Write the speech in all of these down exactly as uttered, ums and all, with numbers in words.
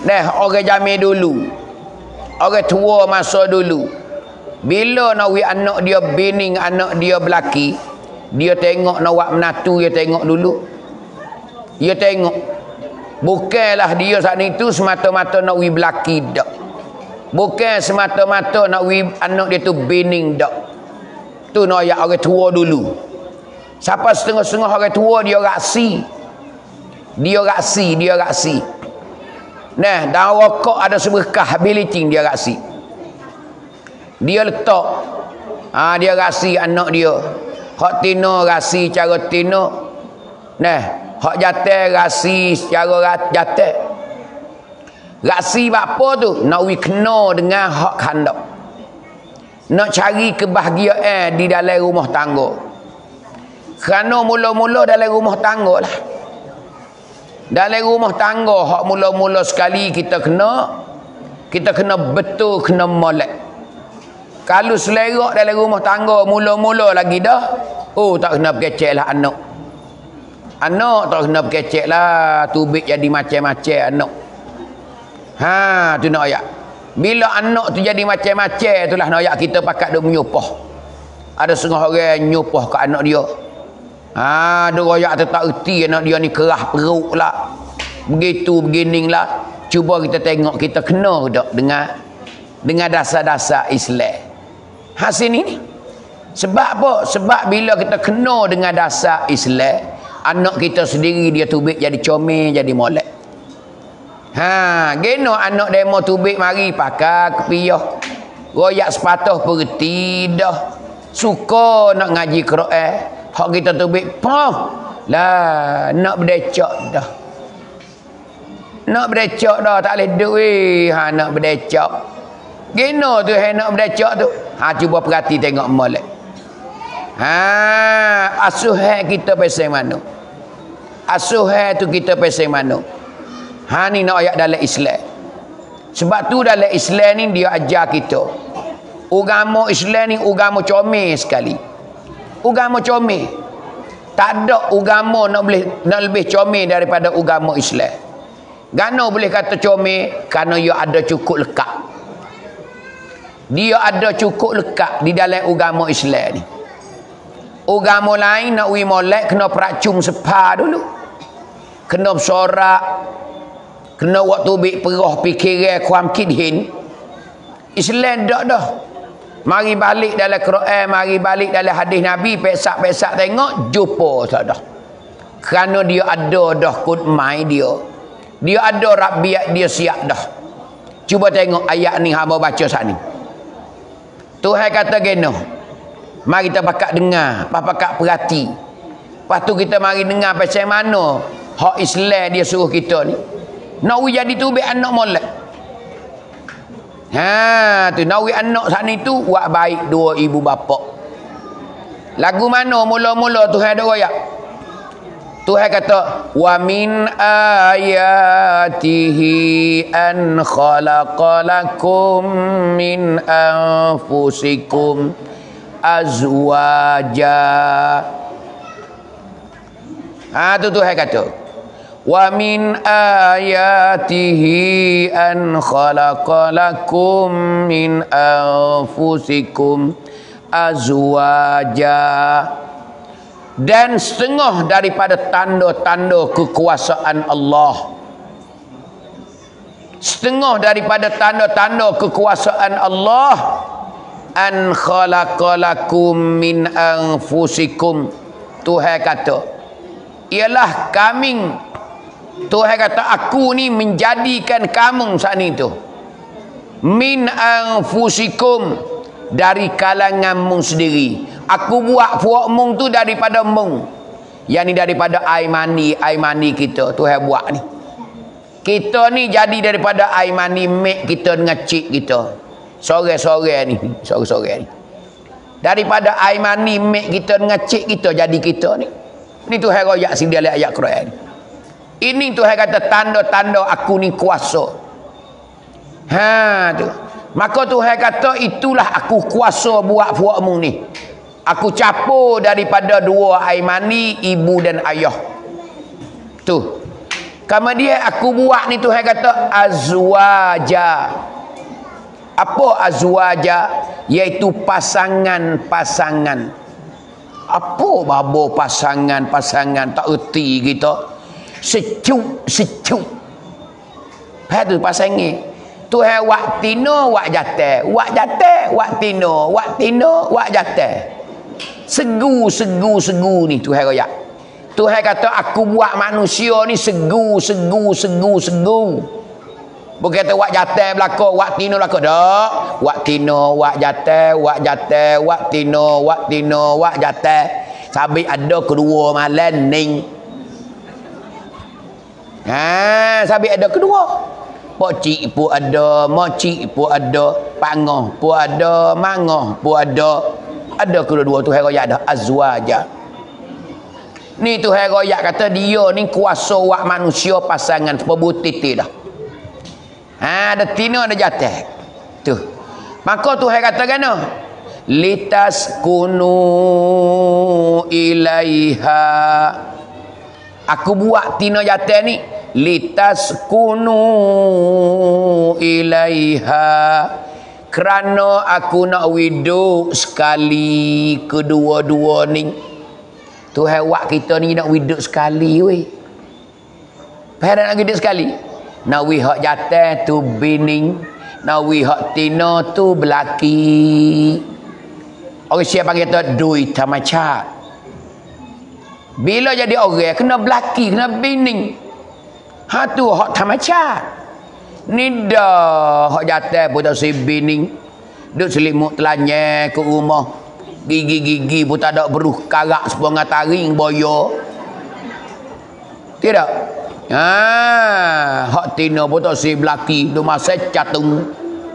Nah, orang jamil dulu. Orang tua masa dulu. Bila nak wi anak dia bening, anak dia belaki, dia tengok nak buat menatu, dia tengok dulu. Dia tengok. Bukanlah dia saat itu semata-mata nak wi belaki dak. Bukan semata-mata nak wi anak dia tu bening dak. Tu nak ayat orang tua dulu. Siapa setengah-setengah orang tua dia raksi. Dia raksi, dia raksi. Nah, dalam rokok ada seberkah bilicing dia raksi. Dia letak. Ah ha, dia raksi anak dia. Hak tino raksi cara tino. Nah, hak jatuh raksi secara jatuh. Raksi apa tu? Nak wi kena dengan hak khandak. Nak cari kebahagiaan di dalam rumah tangga. Kerana mula-mula dalam rumah tangga lah. Dalam rumah tangga hak mula-mula sekali kita kena, kita kena betul kena molek. Kalau selerak dalam rumah tangga mula-mula lagi dah, oh tak kena berkecek lah anak. Anak tak kena berkecek lah, tubik jadi macam-macam anak. Ha, tu nak ayat. Bila anak tu jadi macam-macam, itulah nak ayat kita pakat duk menyupah. Ada setengah orang nyupah ke anak dia. Ha, ada royak tu tak erti anak dia ni kerah perut lah. Begitu begini lah. Cuba kita tengok kita kena tak dengan dengan dasar-dasar Islam. Hasil ni. Sebab apa? Sebab bila kita kena dengan dasar Islam, anak kita sendiri dia tubik jadi comel, jadi molek. Ha, geno anak demo tubik mari pakai kepiyah. Royak sepatah perti dah. Suka nak ngaji Quran. Hak kita tubik pah. Lah, nak berdecak dah. Nak berdecak dah, tak boleh duit. Ha, nak berdecak. Gino tu hai nak berdecak tu. Ha, cuba perhati tengok molek. Ha, asuhan kita pasal mana? Asuhan tu kita pasal mana? Ha, ni nak ayat dalam Islam. Sebab tu dalam Islam ni dia ajar kita. Agama Islam ni agama comel sekali. Agama comel. Tak ada agama nak boleh nak lebih comel daripada agama Islam. Gano boleh kata comel? Kerana dia ada cukup lekat. Dia ada cukup lekat di dalam agama Islam ni. Agama lain nak wi molek kena peracung sepa dulu. Kena bersorak. Kena waktu bik perah fikiran kuam kidhin. Islam dak dah. Mari balik dalam Quran, mari balik dalam hadis Nabi, pesak-pesak tengok, jumpa tak dah. Kerana dia ada dah kod mai dia. Dia ada rabiat dia siap dah. Cuba tengok ayat ni hamba baca saat ni. Tuhan kata geno. Mari kita pakat dengar, pakat perhati. Lepas tu kita mari dengar pasal mana hak Islam dia suruh kita ni. Nak jadi tu be anak molek. Ha, tu nawi anak saat ni tu buat baik dua ibu bapa. Lagu mana mula-mula Tuhan ada royak? Tuhan kata wa min ayatihi an khalaqalakum min anfusikum azwaja. Ha, tu Tuhan kata wa min ayatihi an khalaqalakum min anfusikum azwaja. Dan setengah daripada tanda-tanda kekuasaan Allah, setengah daripada tanda-tanda kekuasaan Allah, an khalaqalakum min anfusikum. Tuhan kata ialah kami, Tuhan kata aku ni menjadikan kamu saat ni tu min anfusikum, dari kalanganmu sendiri. Aku buat puak mung tu daripada mung, yang ni daripada air mani, air mani kita Tuhan buat ni. Kita ni jadi daripada air mani mek kita dengan cik kita. Sore-sore ni, sore-sore ni. Daripada air mani mek kita dengan cik kita jadi kita ni. Ni Tuhan royak sini dalam ayat Quran. Ini Tuhan kata tanda-tanda aku ni kuasa. Ha tu. Maka Tuhan kata itulah aku kuasa buat puakmu ni. Aku capur daripada dua air mani ibu dan ayah. Tu. Kemudian aku buat ni Tuhan kata azwaja. Apa azwaja? Iaitu pasangan-pasangan. Apa babo pasangan-pasangan tak erti kita. Secuk-secuk. Lepas tu pasangan. Tuhan wak tino wak jatah. Wak jatah wak tino. Wak tino wak jatah. Segu, segu, segu ni Tuhan royak. Tuhan kata aku buat manusia ni segu, segu, segu, segu. Bukan kata wak jatah belaka, wak tino belaka. Tak. Wak tino, wak jatah, wak jatah, wak tino, wak tino, wak jatah. Sabit ada kedua malam ning. Ha, sabit ada kedua. Pak cik pun ada, mak cik pun ada, pangah pun ada, mangah pun ada. Ada kedua-dua Tuhan royak dah azwaja. Ni Tuhan royak kata dia ni kuasa wak manusia pasangan pebutiti dah. Ha, ada tina ada jatah. Tu. Maka Tuhan kata kena litas kunu ilaiha. Aku buat tina jatah ni litas kunu ilaiha. Kerana aku nak hidup sekali kedua-dua ni. Tuhan wak kita ni nak hidup sekali weh. Pada nak hidup sekali. Nak wi hak jatah tu bining, nak wi hak tina tu belaki. Orang siapa panggil tu dui tamacat. Bila jadi orang kena belaki, kena bining. Ha tu hak tamacat. Ni dah hak jatah pun tak si bining. Duk selimut telanya ke rumah. Gigi-gigi pun tak ada beruh karak sebuah taring boyo. Tidak. Ha, hak tina pun tak si belaki. Duk masa catung.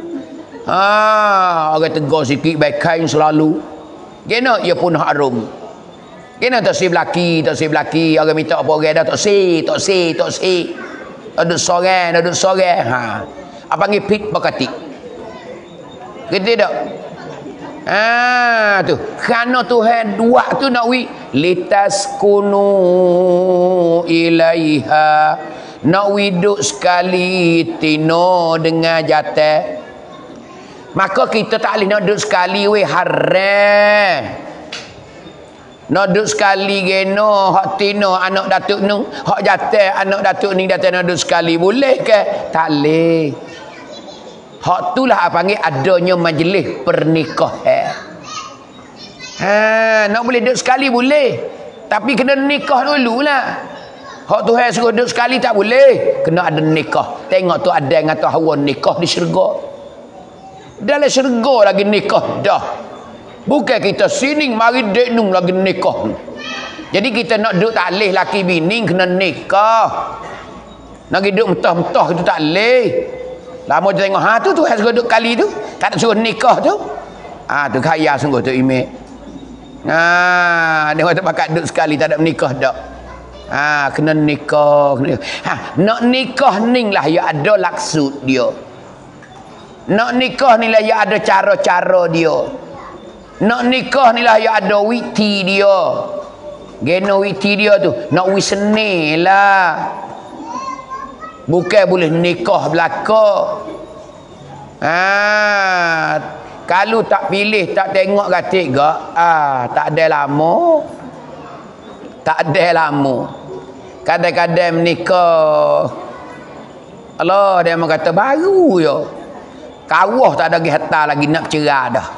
Ha, orang tegur sikit baikain selalu. Kena ia pun harum. Kena tak si belaki, tak si belaki. Orang minta apa orang dah tak si, tak si, tak si. Ada sorang, ada sorang. Ha. Apa panggil pit bakatik. Gitu tak? Ah tu. Kerana Tuhan dua tu nak wi litas kunu ilaiha. Nak widuk sekali tino dengan jatah. Maka kita tak boleh nak duduk sekali we haram. Nak duduk sekali geno hak tino anak datuk nung, hak jatah anak datuk ni datang nak duduk sekali boleh ke? Tak boleh. Hak itulah apa panggil adanya majlis pernikahan. Ha, nak boleh duduk sekali boleh. Tapi kena nikah dululah. Hak Tuhan suruh duduk sekali tak boleh. Kena ada nikah. Tengok tu ada yang kata Hawa nikah di syurga. Dalam syurga lagi nikah dah. Bukan kita sini mari dek nung lagi nikah. Jadi kita nak duduk tak leh laki bini kena nikah. Nak duduk mentah-mentah itu tak leh. Lama dia tengok ha tu tu suruh duduk kali tu. Tak ada suruh nikah tu. Ha tu kaya sungguh tu imek. Ha dia kata pakat duduk sekali tak ada menikah dak. Ha kena nikah, kena. Ha nak nikah ni lah ya ada maksud dia. Nak nikah ni lah ya ada cara-cara dia. Nak nikah ni lah ya ada witi dia. Geno witi dia tu nak wi seni lah. Bukan boleh nikah belaka. Ha kalau tak pilih tak tengok katik gak ah tak ada lama. Tak ada lama. Kadang-kadang menikah. Allah dia mau kata baru je. Kawah tak ada lagi harta lagi nak cerah dah.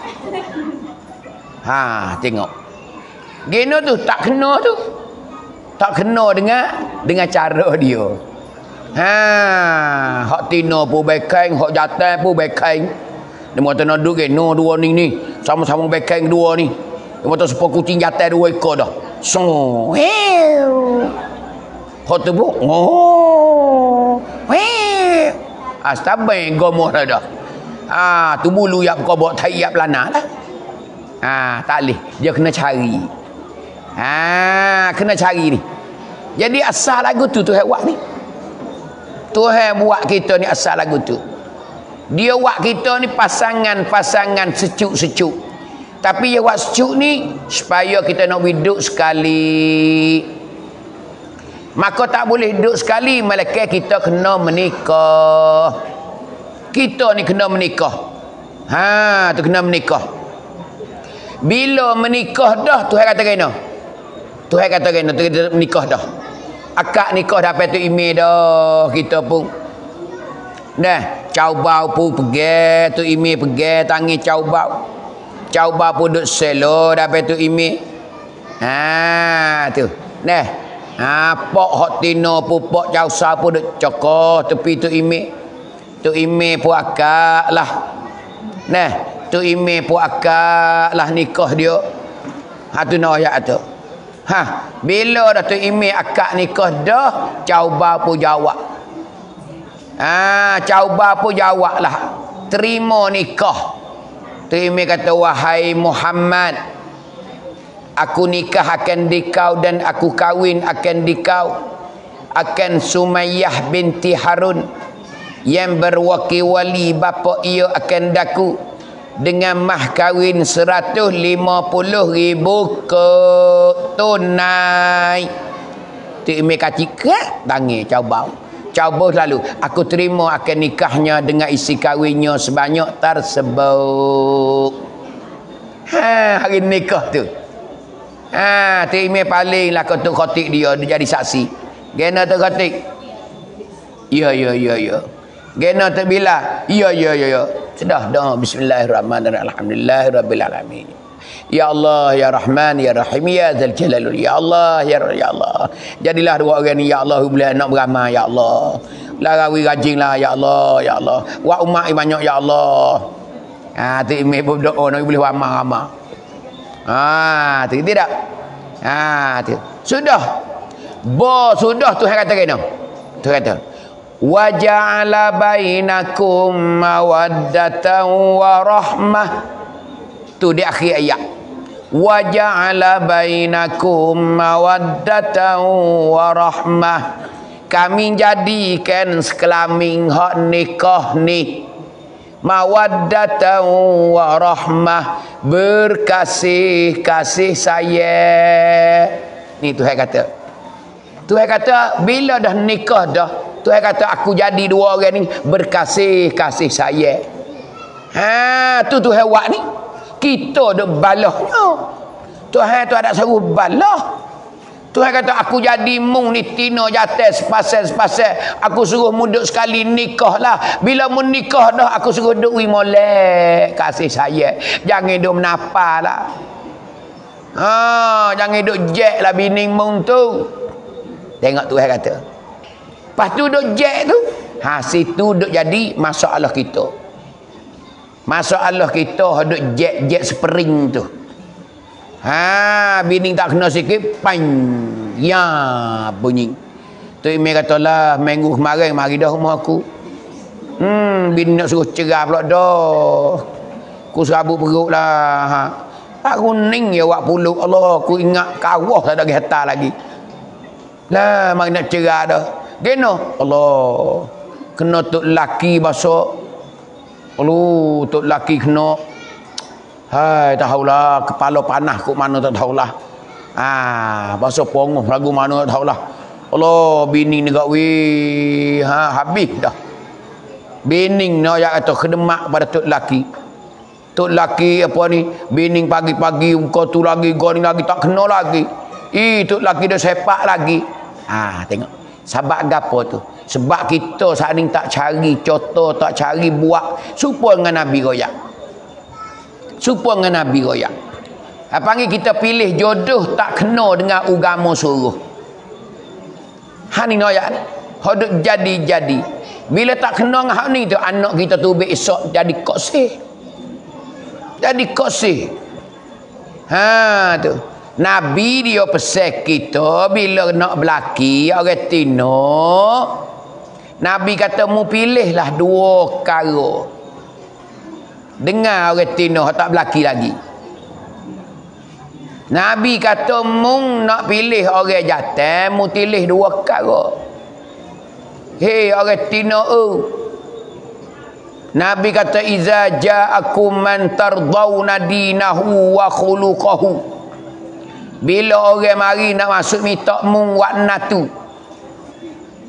Ha, tengok. Geno tu tak kena tu. Tak kena dengan dengan cara dia. Ha, hak tino pun bekain, hak jatah pun bekain. Dia kata nak duduk geno dua ni ni. Sama-sama bekain dua ni. Dia kata sepuluh kucing jatah dua ekor dah. So, heu. Hak tu pun. Oh. Heu. Astabai gomoh dah. Ah, tu bulu yak kau bawa tayyap lana lah. Ah, tak boleh. Dia kena cari. Ah, kena cari ni. Jadi asal lagu tu Tuhan buat ni. Tuhan buat kita ni asal lagu tu. Dia buat kita ni pasangan-pasangan secuk-secuk. Tapi dia buat secuk ni supaya kita nak hidup sekali. Maka tak boleh duduk sekali, melainkan kita kena menikah. Kita ni kena menikah. Ha, tu kena menikah. Bila menikah dah, Tuhan kata kena. Tuhan kata kena, tu kita menikah dah. Akad nikah dapat tu email dah kita pun. Dah, caubau pun pergi, tu email pergi tangi caubau. Caubau pun duk selo dapat tu email. Ha, tu. Dah. Ha, pok hot tino pun pok causa pun duk cokoh tepi tu email. Tu email pun akad lah. Nah, tu email pun akad lah nikah dia. Ha tu nak ayat tu. Ha, bila dah tu email akad nikah dah, caubau pun jawab. Ah, ha, caubau pun jawab lah. Terima nikah. Tu email kata, wahai Muhammad, aku nikah akan dikau dan aku kahwin akan dikau akan Sumayyah binti Harun yang berwakil-wali bapa ia akan daku dengan mah kahwin seratus lima puluh ribu ke tunai. Tu email kata kat tangi caubau. Caubau selalu aku terima akan nikahnya dengan isi kahwinnya sebanyak tersebut. Ha, hari nikah tu. Ha, tu email paling lah ketuk khotik dia, dia jadi saksi. Gena tu khotik. Ya ya ya ya. Gena tu bila? Ya ya ya ya. Sudah dah. Bismillahirrahmanirrahim. Alhamdulillahirabbil alamin. Ya Allah, ya Rahman, ya Rahim, ya Dzal Jalal. Ya Allah, ya ya Allah. Jadilah dua orang ni ya Allah boleh nak beramai ya Allah. Lah rawi rajinlah ya Allah, ya Allah. Wa umat banyak ya Allah. Ha, tu email berdoa nak boleh ramai-ramai. Ha, tu tidak. Ha, tu. Sudah. Bo sudah Tuhan kata kena. Tuhan kata wa ja'ala bainakum mawaddatan wa rahmah. Tu di akhir ayat. Wa ja'ala bainakum mawaddatan wa rahmah. Kami jadikan sekelamin hak nikah ni mawaddatan wa rahmah, berkasih kasih sayang. Ni Tuhan kata. Tuhan kata bila dah nikah dah, Tuhan kata aku jadi dua orang ni berkasih kasih sayang. Ha, tu Tuhan buat ni. Kita duk balahnya. Tuhan tu ada suruh balah. Tuhan kata aku jadi mung ni tino jatuh sepasal-sepasal. Aku suruh muduk sekali nikah lah. Bila mu nikah dah aku suruh duk wi molek kasih sayang. Jangan duk menapa lah. Ha, jangan duk jek lah bini mung tu. Tengok Tuhan kata. Lepas tu duk jek tu. Ha, situ duk jadi masalah kita. Masalah kita duk jek-jek spring tu. Ha, bini tak kena sikit pan ya bunyi. Tu email kata lah minggu kemarin mari dah rumah aku. Hmm, bini nak suruh cerah pula dah. Aku serabut perut lah. Ha. Aku ning ya wak puluk Allah, aku ingat kawah tak ada getar lagi. Lah mari nak cerah dah. Geno Allah. Kena tok laki basuh. Aduh, tok laki kena. Hai, tak tahulah kepala panas kok mana tak tahulah. Ah, bahasa pongoh lagu mana tak tahulah. Allah, bini ni gak weh. Ha, habis dah. Bini ni ayat kata kedemak pada tok laki. Tok laki apa ni? Bini pagi-pagi kau tu lagi, kau ni lagi tak kena lagi. Ih, tok laki dah sepak lagi. Ah, tengok. Sebab gapo tu? Sebab kita saat ni tak cari contoh, tak cari buat supaya dengan Nabi royak. Supaya dengan Nabi royak. Apa panggil kita pilih jodoh tak kena dengan agama suruh. Ha ni royak. Hodok jadi-jadi. Bila tak kena dengan hak ni tu anak kita tu besok jadi kosih. Jadi kosih. Ha tu. Nabi dia pesan kita bila nak berlaki orang tino. Nabi kata mu pilihlah dua perkara. Dengar orang tino tak berlaki lagi. Nabi kata mung nak pilih orang jantan mu pilih dua perkara. Hei orang tino oh. Nabi kata iza ja'akum man tardawna dinahu wa khuluquhu. Bila orang mari nak masuk minta mung wakna tu,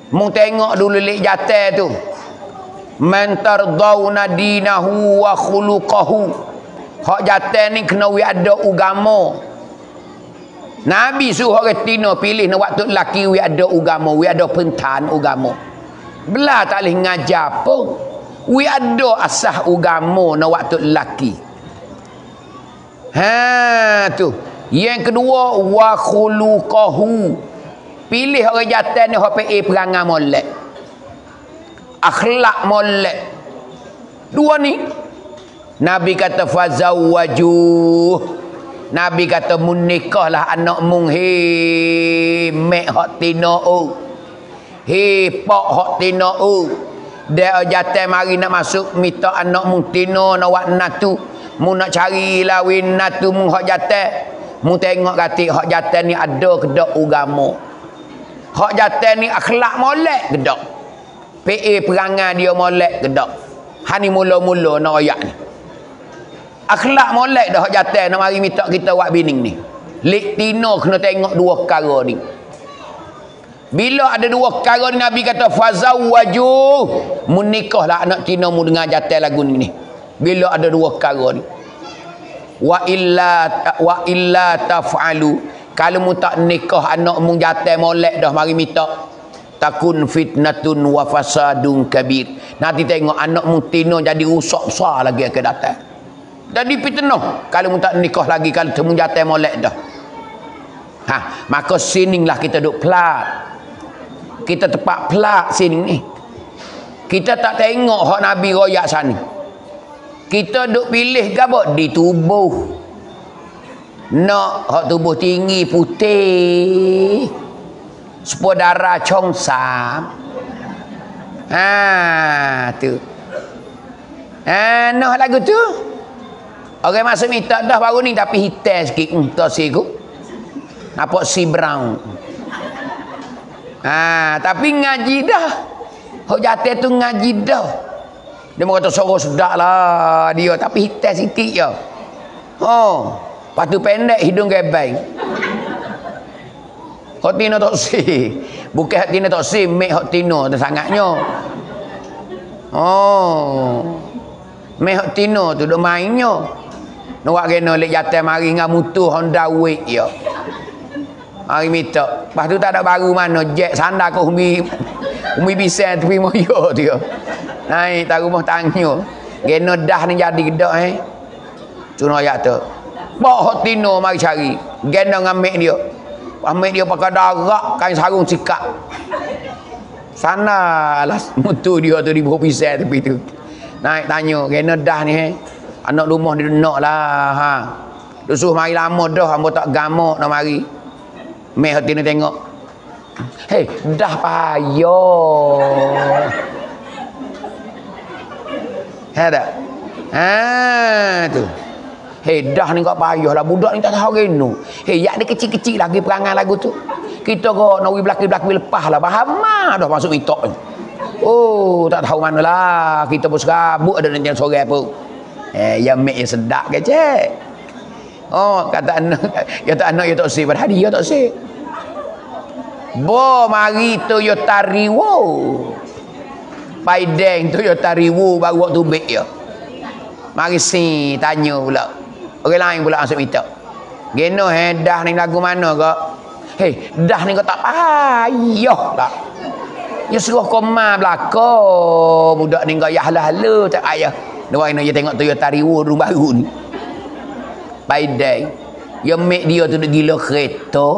Mu tengok dulu lek jatah tu. Man tardawna dinahu wa khuluquhu. Hak jatah ni kena wi ada agama. Nabi suruh orang tino pilih nak waktu lelaki wi ada agama, wi ada pentan agama. Belah tak boleh ngajar pun. Wi ada asah agama nak waktu lelaki. Ha tu. Yang kedua wa khuluquhu. Pilih orang jatah ni hak pe perangai molek. Akhlak molek. Dua ni. Nabi kata fazawwaju. Nabi kata munikahlah anak mung he mek hak tino o. He pak hak tino o. Dia jatah mari nak masuk minta anak mung tino nak wak natu. Mu nak cari lawin natu mung hak jatah. Mu tengok kata hak jatah ni ada kedak agama. Hak jatah ni akhlak molek kedak. P A perangai dia molek kedak. Hani mula-mula nak royak ni. Akhlak molek dah hak jatah nak mari minta kita buat bining ni. Lek tino kena tengok dua perkara ni. Bila ada dua perkara ni Nabi kata fazawwaju, menikahlah anak tino mu dengan jatah lagu ni. Bila ada dua perkara ni. Wa illa wa illa taf'alu. Kalau mu tak nikah anak mu jatah molek dah mari minta, takun fitnatun wa fasadun kabir. Nanti tengok anak mu tino jadi rusak besar lagi akan datang. Jadi fitnah kalau mu tak nikah lagi kalau temu jatah molek dah. Ha, maka sininglah kita duk pelak. Kita tepat pelak sining ni. Kita tak tengok hak Nabi royak sana. Kita duk pilih gapo di tubuh. Nak hak tubuh tinggi putih. Sepuluh darah congsam. Ha tu. Ha noh lagu tu. Orang masuk minta dah baru ni tapi hitam sikit. Hmm, tu siku. Nampak si brown. Ha tapi ngaji dah. Hak jatah tu ngaji dah. Dia kata suara sedap lah dia tapi hitam sikit je. Oh. Patu pendek hidung gebeng. Hak tino tak si. Bukan hak tino tak si, mek hak tino tu sangatnya. Oh. Mek hak tino tu duk mainnya. Nak wak kena lek jatah mari dengan mutu Honda Wave ya. Mari minta. Lepas tu tak ada baru mana jet sandar ke umi umi bising tepi moyo tu. Naik tak rumah tangga. Kena dah ni jadi gedak eh. Cuma ayat tu. Bak hot tino mari cari. Gena dengan mek dia. Mek dia pakai darak kain sarung sikap. Sana lah mutu dia tu di bawah pisau tepi tu. Naik tanya, gena dah ni eh. Anak rumah dia nak lah ha. Dusuh mari lama dah hamba tak gamak nak mari. Mek hot tino tengok. Hei, dah payah. Ada. Ha tu. Hei dah ni kau payah lah budak ni tak tahu geno. Hei yak dia kecil-kecil lagi perangai lagu tu. Kita kau nak belaki-belaki lepas lah faham dah masuk minta. Oh tak tahu mana lah kita pun serabut ada nanti sore pun. Eh yang mek yang sedap ke cik. Oh kata anak ya tak anak ya tak si pada hari ya tak si. Bo mari Toyota Riwo. Paideng Toyota Riwo baru waktu bek ya. Mari si tanya pula. Orang lain pula masuk minta. Geno eh dah ni lagu mana kak? Hei dah ni kau tak payah tak. Ya suruh koma belakang. Budak ni kau ya hala-hala tak payah. Dua ini dia tengok Toyota Riwo rumah baru ni. Paideng. Ya mek dia tu duk gila kereta.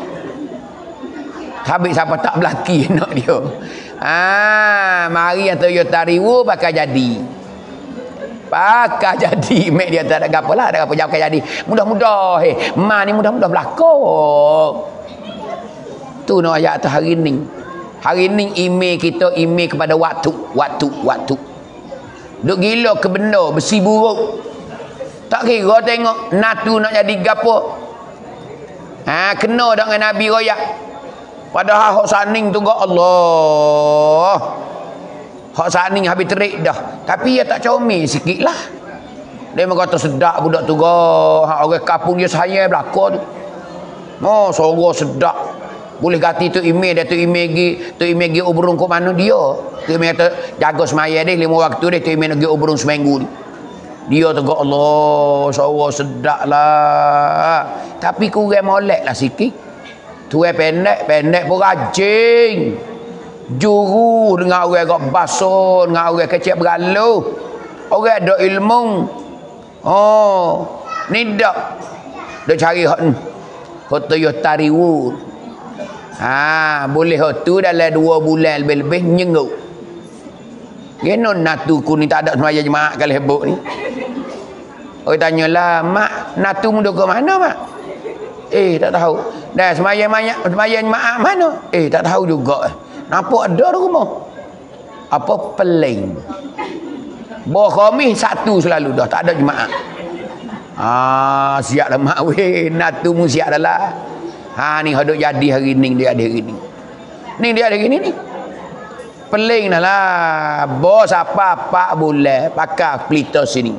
Habis siapa tak belaki nak dia. Ah, mari yang Toyota Riwo pakai jadi. Pakai jadi mek dia tak ada gapo lah, ada gapo jauh jadi. Mudah-mudah eh, ma ni mudah-mudah belakang. Tu no ayat tu hari ni. Hari ni email kita email kepada waktu, waktu, waktu. Duk gila ke benda besi buruk. Tak kira tengok natu nak jadi gapo. Ha kena dak dengan Nabi royak. Padahal hak saning tu gak Allah. Hak saning habis terik dah. Tapi dia tak comel sikitlah. Dia kata sedap budak tu gak. Hak orang kampung dia saya belaka tu. Oh, suara sedap. Boleh ganti tu email dia tu email gi tu email gi obrong ke mana dia. Tu email kata jaga semaya dia lima waktu dia tu email gi obrong seminggu ni. Dia tegak Allah, suara sedap lah. Tapi kurang molek lah sikit. Tuai pendek, pendek pun rajin. Juru dengan orang kok basuh, dengan orang kecil beralu. Orang ada ilmu. Oh, ni dak. Dok cari hot ni. Hot Toyota Reward. Ha, boleh hot tu dalam dua bulan lebih-lebih nyengguk. Geno natu ku ni tak ada semaya jemaah kali hebuk ni. Orang tanyalah, mak, natu mu duk ke mana mak? Eh, tak tahu. Dah semaya banyak semaya jemaah mana? Eh, tak tahu juga. Nampak ada rumah. Apa peling. Bawa khamis satu selalu dah, tak ada jemaah. Ah, siap dah mak weh, natu mu siap dah lah. Ha ni hodok jadi hari ni, dia ada hari ni. Ni dia ada hari ni ni. Peling dah lah. Bos apa pak bulan pakai pelita sini.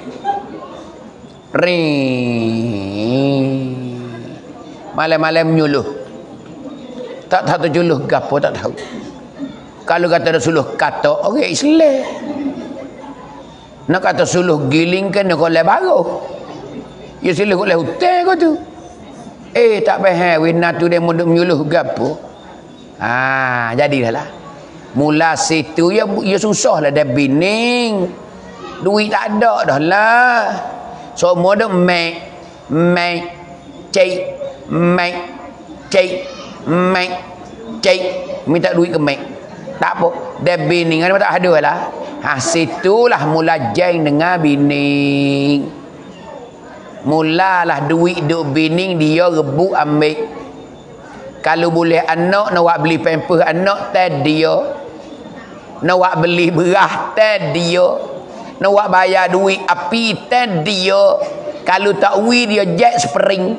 Ring. Malam-malam menyuluh. Tak tahu juluh gapo tak tahu. Kalau kata Rasulullah kata orang okay, Islam. Nak kata suluh giling kan nak oleh baru. Ya suluh oleh hutan kau tu. Eh tak faham wina tu dia muduk menyuluh gapo. Ah, jadilah lah. Mula situ ya ya susah lah dia bining. Duit tak ada dah lah. Semua dah mek mek cek mek cek mek cek minta duit ke mek. Tak apa. Dia bining kan tak ada lah. Ha situlah mula jeng dengan bining. Mulalah duit duk bining dia rebut ambil. Kalau boleh anak nak buat beli pampers anak tad dia. Nak buat beli beras tad dia. Nak buat bayar duit api tad dia. Kalau tak wi dia jet spring.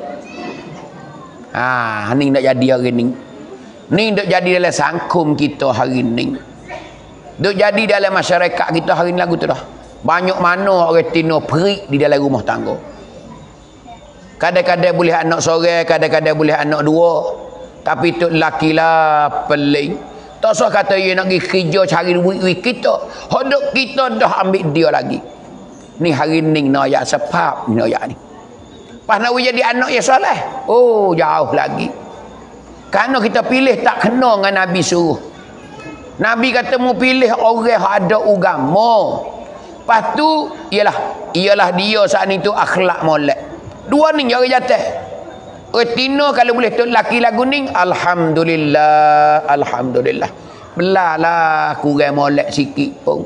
Ah, ni nak jadi hari ni. Ni nak jadi dalam sangkum kita hari ni. Duk jadi dalam masyarakat kita hari ni lagu tu dah. Banyak mana orang tino perik di dalam rumah tangga. Kadang-kadang boleh anak seorang, kadang-kadang boleh anak dua. Tapi tu lelaki lah pelik. Tak usah kata dia nak pergi kerja cari duit kita. Hodok kita dah ambil dia lagi. Ni hari ni nak ayat sebab ni ayat ni. Pas nak jadi anak yang soleh. Oh jauh lagi. Kerana kita pilih tak kena dengan Nabi suruh. Nabi kata mu pilih orang yang ada agama. Lepas tu ialah ialah dia saat ni tu akhlak molek. Dua ni orang jatuh. Retina kalau boleh tu laki lagu ni alhamdulillah, alhamdulillah. Belalah kurang molek sikit pun.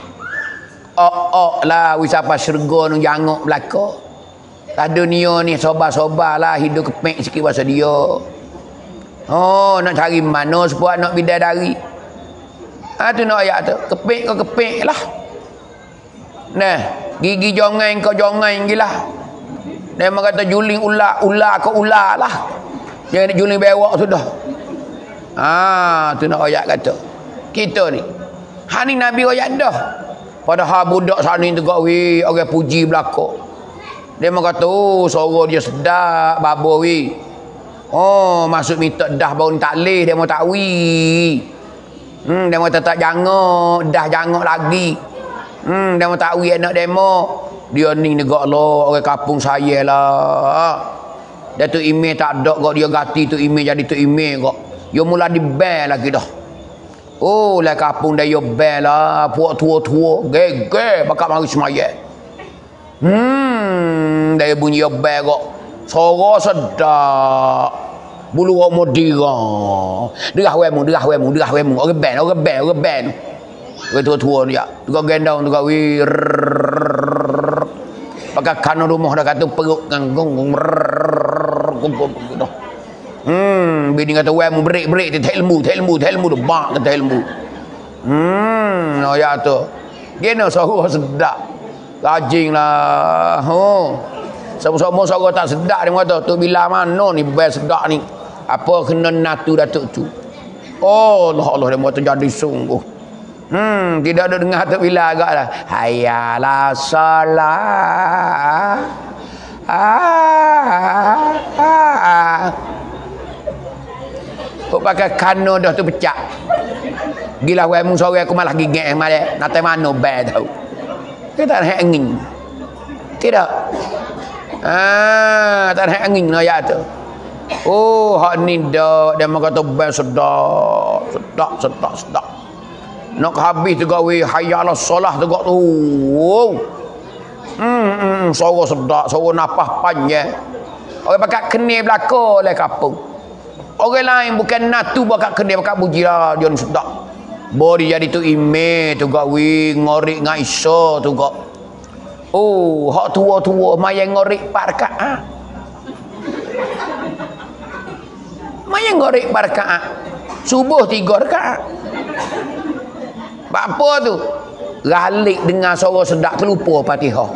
Ok-ok lah wis apa syurga nu jangok belaka. Tak dunia ni sobar-sobar lah hidup kepek sikit bahasa dia. Oh, nak cari mana sepuak nak bidadari. Ha tu nak ayat tu. Kepek kau kepek lah. Nah, gigi jongan kau jongan gilah. Dia kata juling ular, ular ke ular lah. Jangan juling bewak sudah. Ah, tu nak ayat kata. Kita ni. Ha ni Nabi ayat dah. Padahal budak sana ni tegak wi, orang puji belaka. Dia kata, oh, suara dia sedap, babo wi. Oh, masuk minta dah baru tak leh, dia mau tak wi. Hmm, dia mau tak jangok, dah jangok lagi. Hmm, dia mau tak wi anak demo. Dia ni negak lah orang kampung saya lah. Dia tu email tak ada kok dia ganti tu email jadi tu email kok. Dia mula di ban lagi dah. Oh lah kampung dia yo ban lah. Puak tua-tua gege bakal mari semaya. Hmm dia bunyi yo ban kok. Suara sedap. Bulu orang modira. Derah wemu, derah wemu, derah wemu. Orang ban, orang ban, orang ban. Orang tua-tua dia. Tukar gendong, tukar wir. Pakai kano rumah dah kata perut nganggung. Hmm, bini kata wemu break-break tu ilmu, ilmu, ilmu tu bak kata ilmu. Hmm, no ya tu. Gena suara sedap. Rajin lah. Oh. Sama-sama suara tak sedap dia kata tu bila mana ni best sedap ni. Apa kena natu datuk tu. Oh, Allah Allah dia kata jadi sungguh. Hmm, tidak ada dengar tak bila agak lah. Hayalah salat. Ah, ah, ah. Kok pakai kano dah tu pecah. Gila wei mung sore aku malah gigek malah nate mano bai tahu. Kita nak angin. Tidak. Ah, tak ada angin no ya tu. Oh, hak ni dak dia mak kata bai sedap, sedap, sedap, sedap. Nak habis tu gawe hayyalah solah tu gak tu. Hmm, hmm, suara sedap, suara napas panjang. Orang pakai kene belaka oleh kapung. Orang lain bukan natu pakai kene pakai buji lah dia ni sedap. Bodi jadi tu ime tu gawe ngorik ngaisa tu gak. Oh, hak tua-tua mayang ngorik empat rakaat. Mayang ngorik empat rakaat. Subuh tiga rakaat. Apa tu? Galik dengar suara sedap terlupa Fatihah.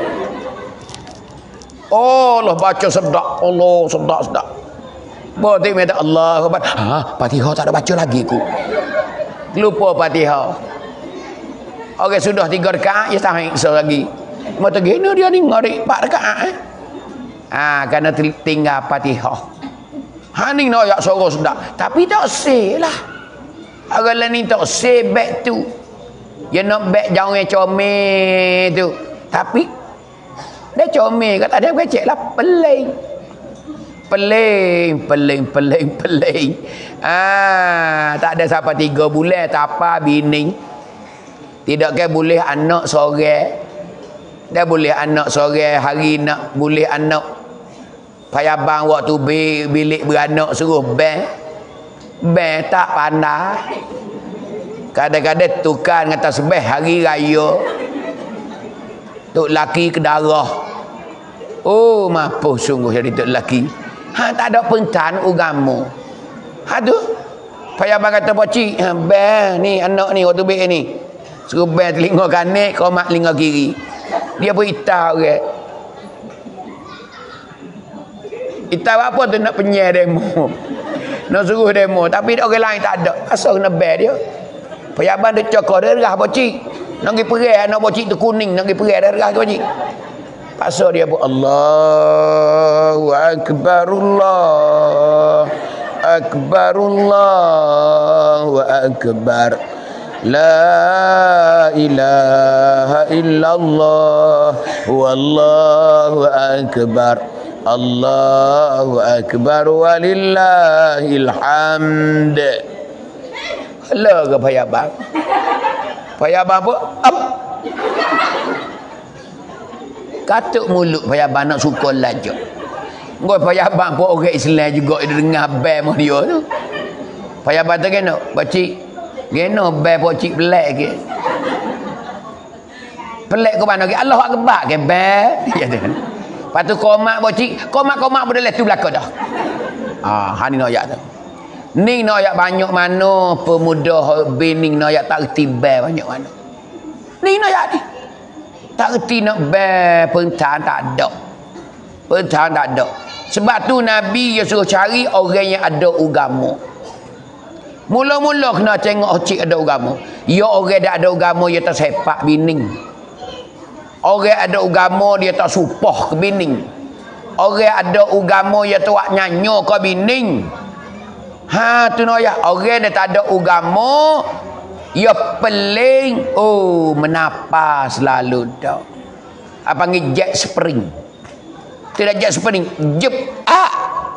Oh, Allah baca sedap. Allah sedap sedap. Berarti minta Allah Akbar. Ha, Fatihah tak ada baca lagi ku. Lupa Fatihah. Okey, sudah tiga rakaat ya tak iksa lagi. Mata gena dia ni ngarik empat rakaat eh. Ah, kerana tinggal Fatihah. Ha ni nak ayat suara sedap. Tapi tak seh lah. Orang lain ni tak seh back tu. Dia nak back jauh yang comel tu. Tapi dia comel kata dia becek lah peling. Peling, peling, peling, peling. Ah, tak ada siapa tiga bulan tak apa bini. Tidak ke boleh anak sore. Dia boleh anak sore hari nak boleh anak payabang waktu bilik beranak suruh ben ben tak pandai. Kadang-kadang tukar kata sebeh hari raya tok laki ke darah. Oh mampu sungguh jadi tok laki. Ha tak ada pentan agama. Ha tu payabang kata pocik ha, ben ni anak ni waktu bilik ni suruh ben telinga kanan komak telinga kiri. Dia pun itar orang. Itar apa tu nak penyai demo. Nak suruh demo. Tapi orang lain tak ada. Asal kena bear dia. Payabang dia cokor dia derah bocik. Nak pergi perai anak bocik tu kuning. Nak pergi perai dia derah bocik. Pasal dia pun Allahu Akbar Allah Akbar Allahu Akbar. La ilaha illallah wallahu akbar Allahu akbar walillahil hamd. Hello ke payabang? Payabang apa? Up. Katuk mulut payabang nak suka laju. Ngoi payabang pun orang Islam juga dia dengar bel dia tu. Payabang tu kena bacik geno bel pocik pelak ke. Pelak ke mana ke? Allah Akbar ke bel. Ya tu. Patu komak pocik, komak-komak boleh tu belaka dah. Ah, ha ni nak ayat tu. Ni nak ayat banyak mana pemuda bening nak ayat tak reti bel banyak mana. Ni nak ayat ni. Tak reti nak bel pentan tak ada. Pentan tak ada. Sebab tu Nabi dia suruh cari orang yang ada agama. Mula-mula kena tengok cik ada agama. Ya orang dah ada agama dia tak sepak bining. Orang ada agama dia tak supah ke bining. Orang ada agama dia tak nyanyo ke bining. Ha tu no ya. Orang dia tak ada agama dia peling oh menapas selalu dah. Apa panggil jet spring. Tidak jet spring, jep ah.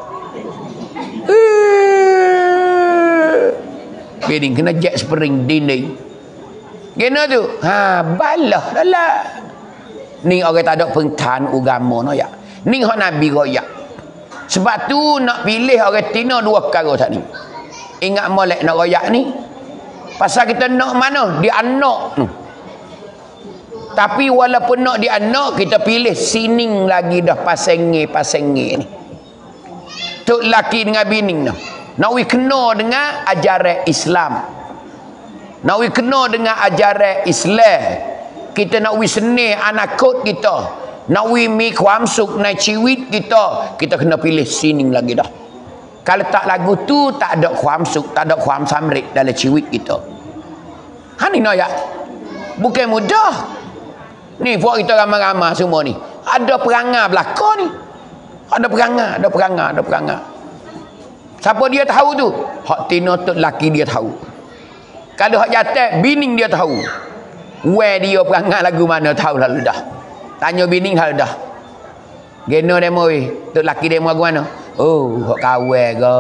Bening kena jet spring dinding. Gena tu. Ha balah dalah. Ni orang tak ada pentan agama no ya. Ni hak Nabi royak. Sebab tu nak pilih orang Tino dua perkara tadi. Ingat molek nak royak ni. Pasal kita nak mana? Dia anak. Hmm. Tapi walaupun nak dia anak kita pilih sining lagi dah pasengi pasengi ni. Tok laki dengan bining dah. Nak we kena dengan ajaran Islam. Nak we kena dengan ajaran Islam. Kita nak we seni anak kod kita. Nak we miความสุขในชีวิต kita. Kita kena pilih sining lagi dah. Kalau tak lagu tu tak ada ความสุข tak ada ความสำเร็จ dalam ชีวิต kita. Ha ni nak ya. Bukan mudah. Ni buat kita ramai-ramai semua ni. Ada perangai belaka ni. Ada perangai, ada perangai, ada perangai. Siapa dia tahu tu? Hak tina tok laki dia tahu. Kalau hak jatah bining dia tahu. Where dia perangai lagu mana tahu lalu dah. Tanya bining hal dah. Geno demo weh. Tok laki demo lagu mana? Oh, hak kawe ke.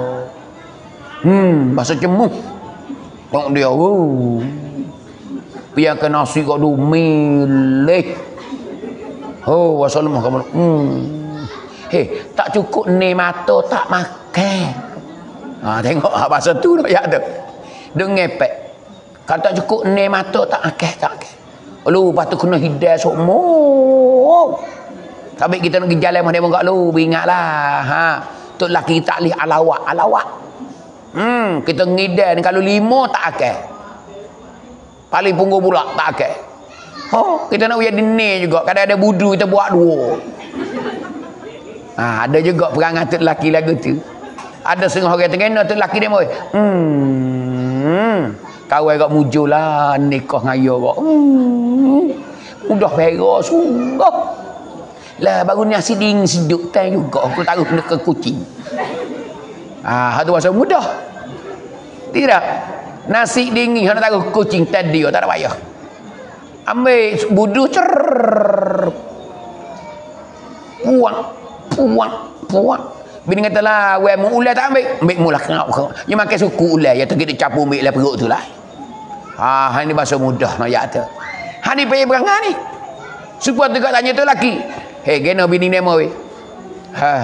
Hmm, bahasa cemu. Tengok dia. Oh. Biar ke nasi kau du milih. Oh, wassalamu kamu. Hmm. Hei, tak cukup ni mata tak makan. Ha, tengok bahasa tu nak ya tu. Dia ngepek. Kalau tak cukup ni mata tak makan, tak makan. Lu lepas tu kena hidayah semua. Sampai kita nak pergi jalan mana pun kat lu, ingatlah. Ha, tok laki tak lih alawak, alawak. Hmm, kita ngidai kalau lima tak makan. Paling punggu pula tak makan. Oh, kita nak uya dini juga. Kadang ada budu kita buat dua. Ha, ada juga perangai tok laki lagu tu. Ada setengah orang tengena tok laki dia moi. Hmm. Kawan kat mujur lah nikah ngaya kok. Hmm. Udah pera sungguh. Lah baru nasi ding seduk tan juga aku taruh ke kucing. Ah, ha, tu masa mudah. Tidak. Nasi dingin nak taruh kucing tadi tak ada payah. Ambil budu cer. Puang, puang, puang. Bini kata lah, weh mu ulai tak ambil? Ambil mula kengap kengap. Dia makan suku ulai, ya terkait dia capu ambil lah perut tu lah. Ah, ha, ini bahasa mudah nak ya tu. Ha ni payah berangan ni. Supaya tu tanya tu laki. Hei, kena bini ni mau weh. Ha.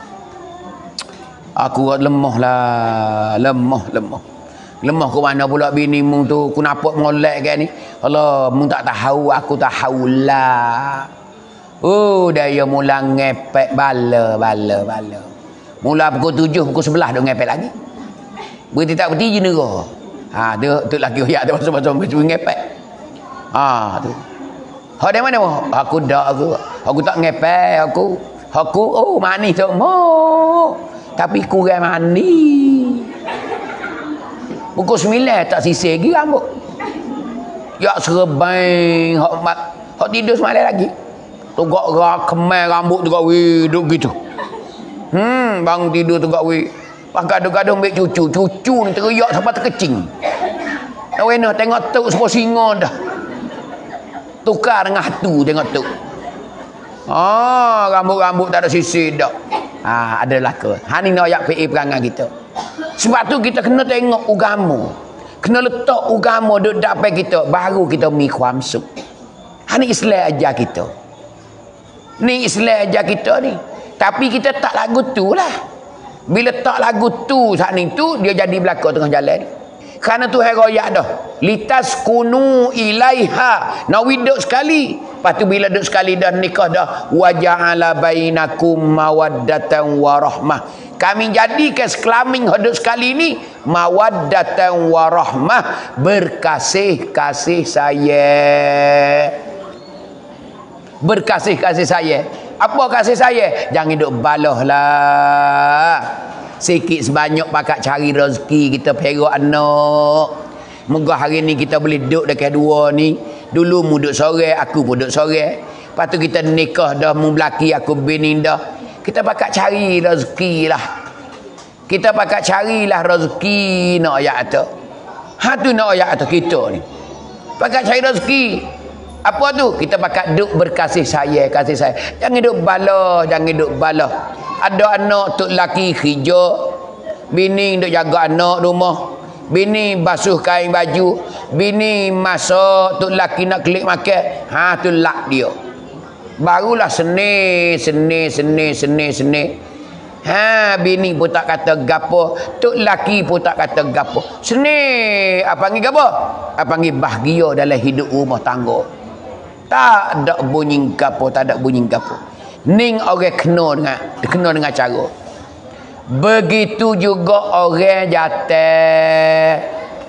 Aku lemah lah, lemah, lemah. Lemah ke mana pula bini mu tu, aku nampak molek kan ni. Allah, mu tak tahu, aku tahu lah. Oh, dia mula ngepek bala, bala, bala. Mula pukul tujuh, pukul sebelah dia ngepek lagi. Berarti tak berhenti je negara. Ha, tu, tu laki hoyak tu masa-masa macam ngepek. Ha, tu. Hak dari mana? Aku dak aku. Aku tak ngepek aku. Aku, oh manis tu. Oh, tapi kurang manis. Pukul sembilan tak sisir lagi rambut. Ya serban hak mat, hak tidur semalam lagi. Tugak rak kemai rambut tu gawe duk gitu. Hmm, bangun tidur tu gawe. Pas gaduh-gaduh ambil cucu, cucu ni teriak sampai terkecing. Nak wena tengok tuk sepuluh singa dah. Tukar dengan hatu tengok tuk. Ah, rambut-rambut tak ada sisir dah. Ah, ada laka. Ha ni nak ayak P A perangai kita. Sebab tu kita kena tengok agama. Kena letak agama duk dapat kita baru kita mi kuamsuk. Ha ni Islam ajar kita. Ni Islam ajar kita ni. Tapi kita tak lagu tu lah. Bila tak lagu tu saat ni tu dia jadi belaka tengah jalan. Kerana tu hai royak dah. Litas kunu ilaiha. Nak widuk sekali. Lepas tu bila duduk sekali dah nikah dah. Waja'ala bainakum mawaddatan warahmah. Kami jadikan sekelamin hidup sekali ni. Mawaddatan warahmah. Berkasih-kasih saya. Berkasih-kasih saya. Apa kasih saya? Jangan duduk baloh lah. Sikit sebanyak pakat cari rezeki kita perak anak. Moga hari ni kita boleh duduk dekat dua ni. Dulu mu duduk sore, aku pun duduk sore. Lepas tu kita nikah dah, mu belaki aku bini dah. Kita pakat cari rezeki lah. Kita pakat carilah rezeki nak ayat tu. Ha tu nak ayat tu kita ni. Pakat cari rezeki. Apa tu? Kita pakat duk berkasih saya, kasih saya. Jangan duk balah, jangan duk balah. Ada anak tok laki kerja, bini duk jaga anak rumah, bini basuh kain baju, bini masak, tok laki nak kelik makan. Ha tu lak dia. Barulah seni, seni, seni, seni, seni. Ha bini pun tak kata gapo, tok laki pun tak kata gapo. Seni, apa panggil gapo? Apa panggil bahagia dalam hidup rumah tangga. Tak ada bunyi gapo, tak ada bunyi gapo. Ning orang kena dengan kena dengan cara. Begitu juga orang jatah.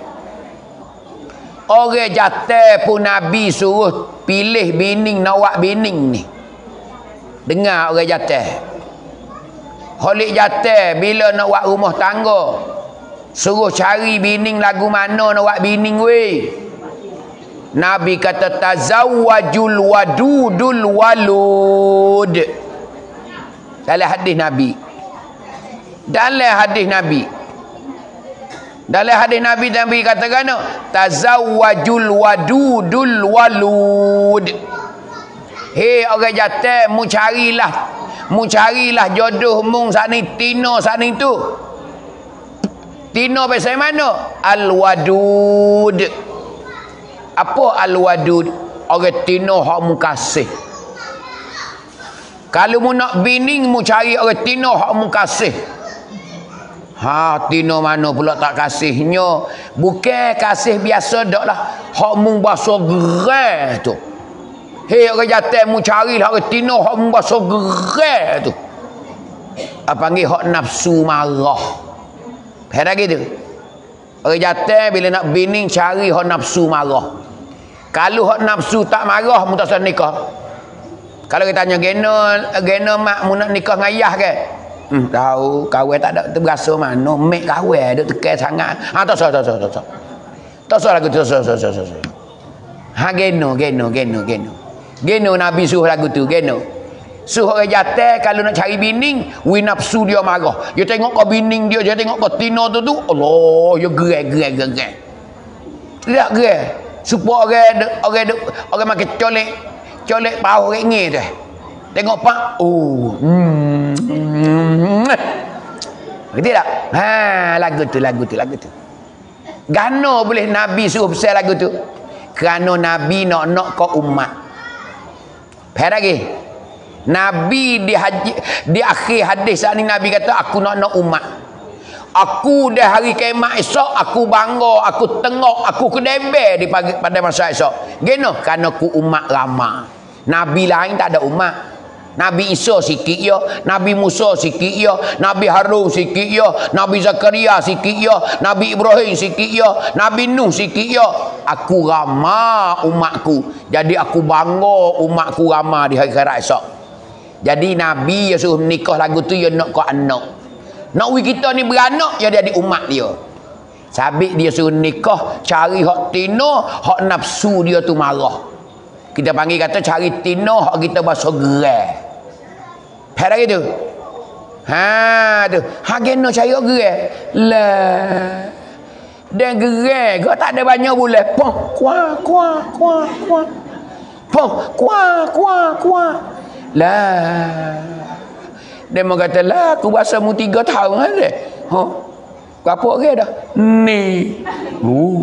Orang jatah pun Nabi suruh pilih bining nawak bining ni. Dengar orang jatah. Holik jatah bila nak buat rumah tangga. Suruh cari bining lagu mana nak buat bining weh. Nabi kata tazawwajul wadudul walud. Dalam hadis Nabi. Dalam hadis Nabi. Dalam hadis Nabi Nabi katakan tazawwajul wadudul walud. Hei orang jatuh, mu carilah, mu carilah jodoh mung sani tino sani tu. Tino pasal mana? Al-wadud. Apa al-wadud? Orang tino hak mu kasih. Kalau mu nak bining, mu cari orang tino hak mu kasih. Ha, tino mana pula tak kasihnya? Bukan kasih biasa dak lah. Hak mu bahasa gerai tu. Hei orang jatuh mu carilah orang tino hak mu bahasa gerai tu. Apa panggil hak nafsu marah. Faham gitu? Orang jatuh bila nak bining cari hak nafsu marah. Kalau hak nafsu tak marah, mu tak usah nikah. Kalau kita tanya geno, geno mak mu nak nikah dengan ayah ke? Hmm, tahu kawin tak ada terberasa mana, mek kawin duk tekan sangat. Ha tak usah tak usah tak usah. Tak usah lagu tu, tak usah tak usah tak usah. Ha geno geno geno geno. Geno Nabi suruh lagu tu, geno. Suruh orang jatuh kalau nak cari bining, wi nafsu dia marah. Dia tengok kau bining dia, dia tengok kau tino tu tu, Allah, dia gerai gerai gerai. Tidak gerai. Supaya orang orang orang makan colek colek bau orang ni tu. Tengok pak, oh. Hmm. Ngerti tak? Ha, lagu tu lagu tu lagu tu. Gano boleh Nabi suruh pasal lagu tu? Kerana Nabi nak nak kau umat. Faham lagi? Nabi di haji, di akhir hadis saat ni Nabi kata aku nak nak umat. Aku dah hari kiamat esok aku bangga, aku tengok, aku kedembe di pagi pada masa esok. Geno kerana ku umat ramai. Nabi lain tak ada umat. Nabi Isa sikit ya, Nabi Musa sikit ya, Nabi Harun sikit ya, Nabi Zakaria sikit ya, Nabi Ibrahim sikit ya, Nabi Nuh sikit ya. Aku ramai umatku. Jadi aku bangga umatku ramai di hari akhirat esok. Jadi Nabi ya suruh nikah lagu tu ya nak kau anak. Nak we kita ni beranak ya jadi umat dia. Sabik dia suruh nikah cari hak tino, hak nafsu dia tu marah. Kita panggil kata cari tino hak kita bahasa gerai. Faham lagi tu? Ha tu. Ha kena cari hak gerai. Lah. Dan gerai kau tak ada banyak boleh. Poh kuah kuah kuah kuah. Poh kuah kuah kuah. Lah. Dia mengata lah aku bahasa mu tiga tahun ada. Ha. Berapa orang dah? Ni. Oh.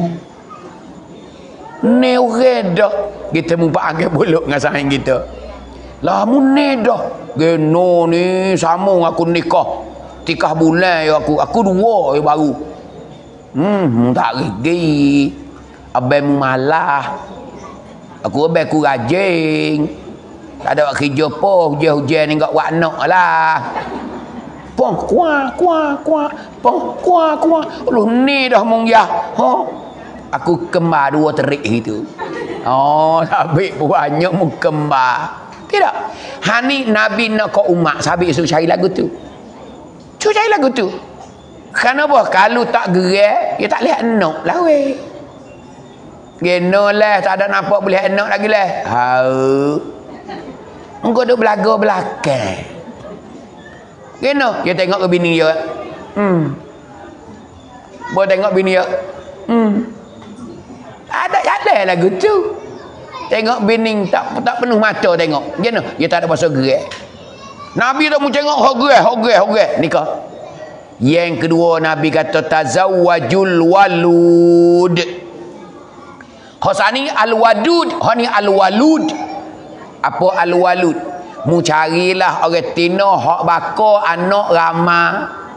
Ni orang dah. Kita mu panggil buluk dengan saing kita. Lah mu ni dah. Geno ni sambung aku nikah. Tikah bulan ya aku. Aku dua ya baru. Hmm, tak gigi. Abang mu malah. Aku abang ku rajin. Tak ada buat kerja apa. Hujan-hujan ni kat buat anak lah. Pong kuah kuah kuah. Pong kuah kuah. Lu ni dah mong ya. Ha. Aku kembar dua terik itu. Oh, sabik banyak mu kembar. Tidak. Hani Nabi nak kau umat. Sabik suruh cari lagu tu. Cuba cari lagu tu. Kenapa? Kalau tak gerai, dia tak lihat anak lah weh. Geno lah. Tak ada nampak boleh anak lagi lah. Hau. Engkau duk belaga belakang. Geno. Dia tengok ke bini dia. Hmm. Boleh tengok bini dia. Hmm. Ada jalan lagu tu. Tengok bini tak tak penuh mata tengok. Geno. Dia tak ada bahasa gerai. Nabi tak mau tengok hok gerai, hok gerai, hok gerai. Nikah. Yang kedua Nabi kata tazawwajul walud. Hosani al-wadud, hani al-walud. Apa al-walud? Mu carilah orang tino hak baka anak ramai.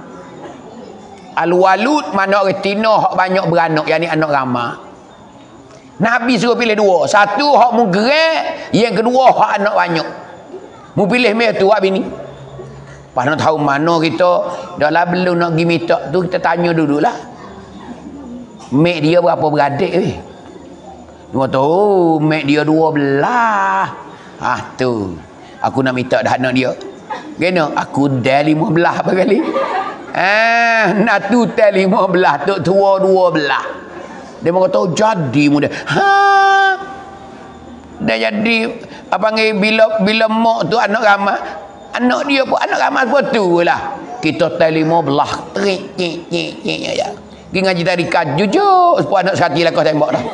Al-walud mana orang tino hak banyak beranak, yakni anak ramai. Nabi suruh pilih dua. Satu hak mu gerai, yang kedua hak anak banyak. Mu pilih meh tu hak bini. Pas nak tahu mana kita dah lah belum nak pergi minta tu kita tanya dululah. Mek dia berapa beradik weh? Dua tahu mek dia dua belah. Ah tu. Aku nak minta dah anak dia. Kena aku dah lima belah apa kali? Ah, nak tu tel lima belah, tok tua dua belah. Dia mau kata jadi muda. Ha. Dah jadi apa panggil bila bila mak tu anak ramai, anak dia pun anak ramai seperti tu lah. kita tel lima belah trik cik cik cik ya. Pergi ngaji tadika jujur sepuluh anak sekali lah kau tembak dah.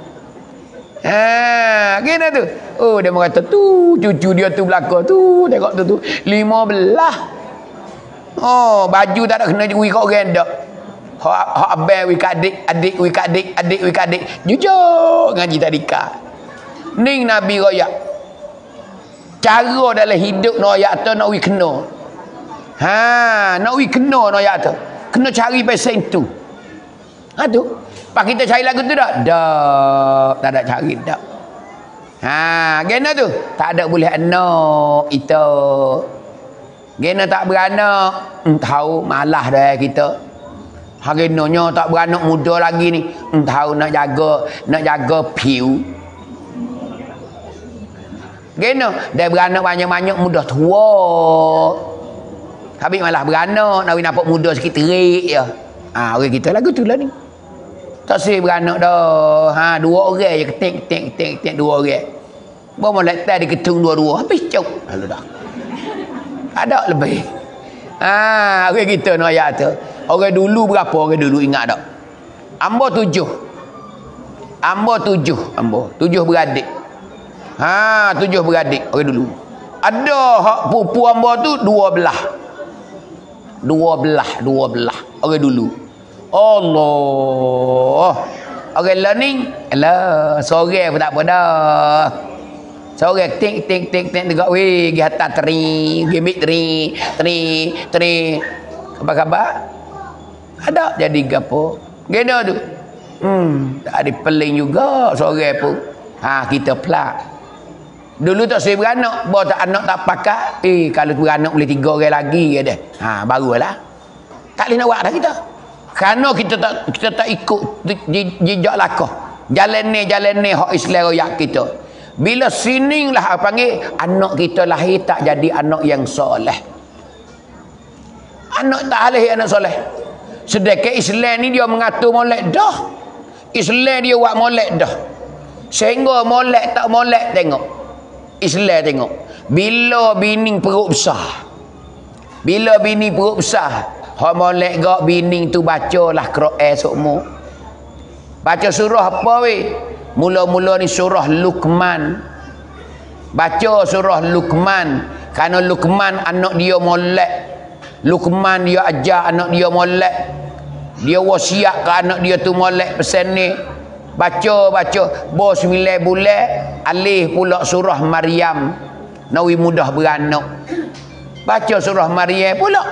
Ha, gini tu. Oh, dia mengata tu, cucu dia tu belakang tu, tengok tu tu. Lima belah. Oh, baju tak ada kena wi kau orang dak. Hak hak abang wi kat adik, adik wi kat adik, adik wi kat adik. Jujur ngaji tadika. Ning Nabi royak. Cara dalam hidup royak tu nak wi kena. Ha, nak wi kena royak tu. Kena cari pesen tu. Ha tu. Pak kita cari lagu tu tak? Tak, tak ada cari tak. Ha, gena tu. Tak ada boleh anak itu. Gena tak beranak, hmm, tahu malah dah kita. Hari nonya tak beranak muda lagi ni, hmm, tahu nak jaga, nak jaga piu. Gena dah beranak banyak-banyak mudah tua. Tapi malah beranak, nak nampak muda sikit terik je. Ha, orang kita lagu tu lah ni. Tak sih beranak dah. Ha, dua orang je ketik ketik ketik ketik dua orang. Bawa letak di ketung dua-dua habis cuk. Lalu dah. Ada lebih. Ah, ha, orang kita nak ayat tu. Orang dulu berapa orang dulu ingat tak? Ambo tujuh. Ambo tujuh, ambo. Tujuh beradik. Ha, tujuh beradik orang dulu. Ada hak pupu ambo tu dua belah. Dua belah, dua belah orang dulu. Allah. Orang learning, alah, sore pun tak apa dah. Sore tik tik tik tik dekat weh, gi hantar teri, gi mik teri, teri, teri. Apa khabar? Ada jadi gapo? Gena tu. Hmm, tak ada peling juga sore pun. Ha, kita pelak. Dulu tak saya beranak, bawa tak anak tak pakai. Eh, kalau beranak boleh tiga orang lagi ada. Ha, barulah. Tak boleh nak buat dah kita. Kerana kita tak kita tak ikut jejak lakah. Jalan ni jalan ni hak Islam royak kita. Bila sining lah panggil anak kita lahir tak jadi anak yang soleh. Anak tak lahir anak soleh. Sedangkan Islam ni dia mengatur molek dah. Islam dia buat molek dah. Sehingga molek tak molek tengok. Islam tengok. Bila bini perut besar. Bila bini perut besar. Hak molek gak bini tu bacalah Quran sokmo. Baca surah apa weh? Mula-mula ni surah Luqman. Baca surah Luqman. Kerana Luqman anak dia molek. Luqman dia ajar anak dia molek. Dia wasiat ke anak dia tu molek pesan ni. Baca baca bo sembilan bulan alih pula surah Maryam. Nawi mudah beranak. Baca surah Maryam pula.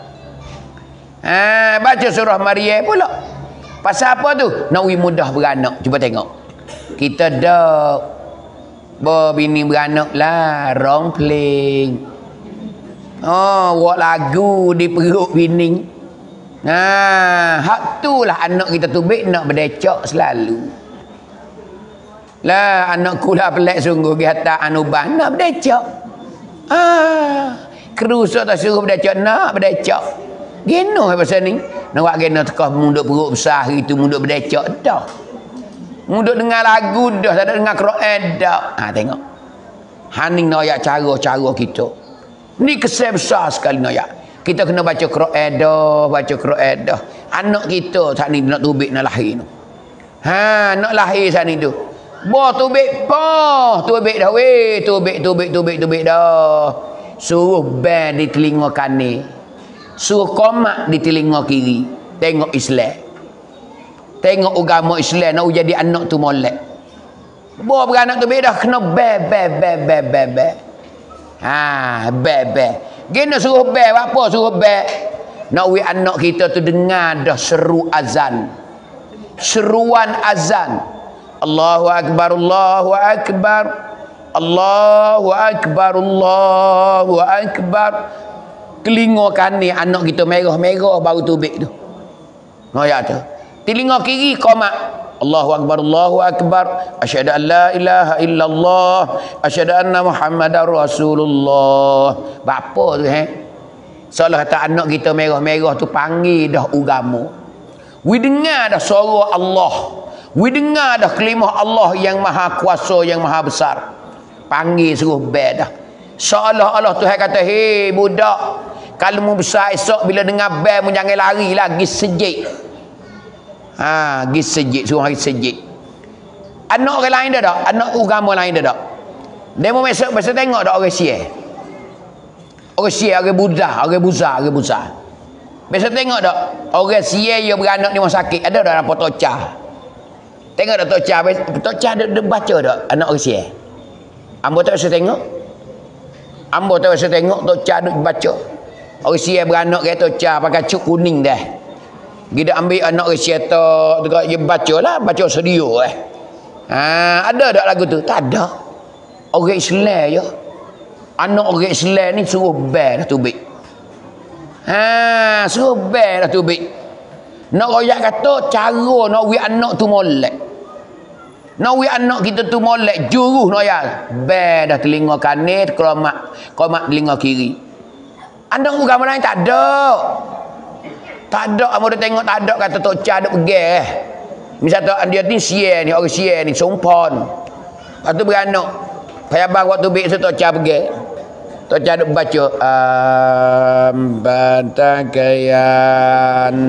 Ha, baca surah Maryam pula. Pasal apa tu? Nawi mudah beranak. Cuba tengok. Kita dah berbini beranak lah rong pling. Oh, buat lagu di perut bini. Nah, hak tu lah anak kita tu baik nak berdecak selalu. Lah anakku lah pelik sungguh di atas anuban nak berdecak. Ah, kerusak tak suruh berdecak nak berdecak. Geno pasal ni. Nak buat geno tekah munduk perut besar itu munduk berdecak dah. Munduk dengar lagu dah, tak ada dengar Quran dah. Ha, tengok. Haning noyak cara-cara kita. Ni kesal besar sekali noyak. Kita kena baca Quran dah, baca Quran dah. Anak kita saat ni nak tubik nak lahir tu. Ha, nak lahir saat ni tu. Boh tubik poh, tubik dah weh, tubik tubik tubik tubik dah. Suruh ban di telinga kanan. Suruh komak di telinga kiri. Tengok Islam. Tengok agama Islam nak jadi anak tu molek. Boh beranak tu beda kena be be be be be be. Ha, be be. Gena suruh be apa suruh be? Nak wi anak kita tu dengar dah seru azan. Seruan azan. Allahu akbar Allahu akbar. Allahu akbar Allahu akbar. Telinga kanan anak kita merah-merah baru tubik tu. Noyak tu. Telinga kiri qomat. Allahu akbar Allahu akbar. Asyhadu an la ilaha illallah. Asyhadu anna Muhammadar Rasulullah. Bapa tu eh. Seolah kata anak kita merah-merah tu panggil dah agama. We dengar dah suara Allah. We dengar dah kalimah Allah yang maha kuasa, yang maha besar. Panggil suruh bed dah. Seolah-olah Tuhan kata, "Hei budak, Kalau mu besar esok bila dengar bel mu jangan lari lagi sejik. Ha, gi sejik suruh hari sejik. Anak orang lain dah tak? Anak agama lain dah tak? Demo besok besok tengok dak orang Syiah. Orang Syiah, orang Buddha, orang Buza, orang Buza. Besok tengok dak orang Syiah yang beranak di rumah sakit ada dak apa tocah. Tengok dak tocah, tocah dia, dia baca dak anak orang Syiah. Ambo tak usah tengok. Ambo tak usah tengok tocah duk baca. Orang Syiah beranak ke tocah pakai cuk kuning dah. Kita ambil anak orang Syiah tu dia bacalah, baca sedio eh. Ha, ada dak lagu tu? Tak ada. Orang Islam je. Anak orang Islam ni suruh ban dah tubik. Ha, suruh ban dah tubik. Nak royak kata cara nak wi anak tu molek. Nak wi anak kita tu molek juruh nak ya. Ban dah telinga kanan, keromak, keromak telinga kiri. Anak agama lain tak ada. Tak ada, amu dah tengok tak ada kata tok cha duk pergi. Misal tu dia ni Syiah ni, orang Syiah ni sompon. Lepas tu beranak. Payah bang waktu bik tok cha pergi. Tok cha duk baca ambantakayan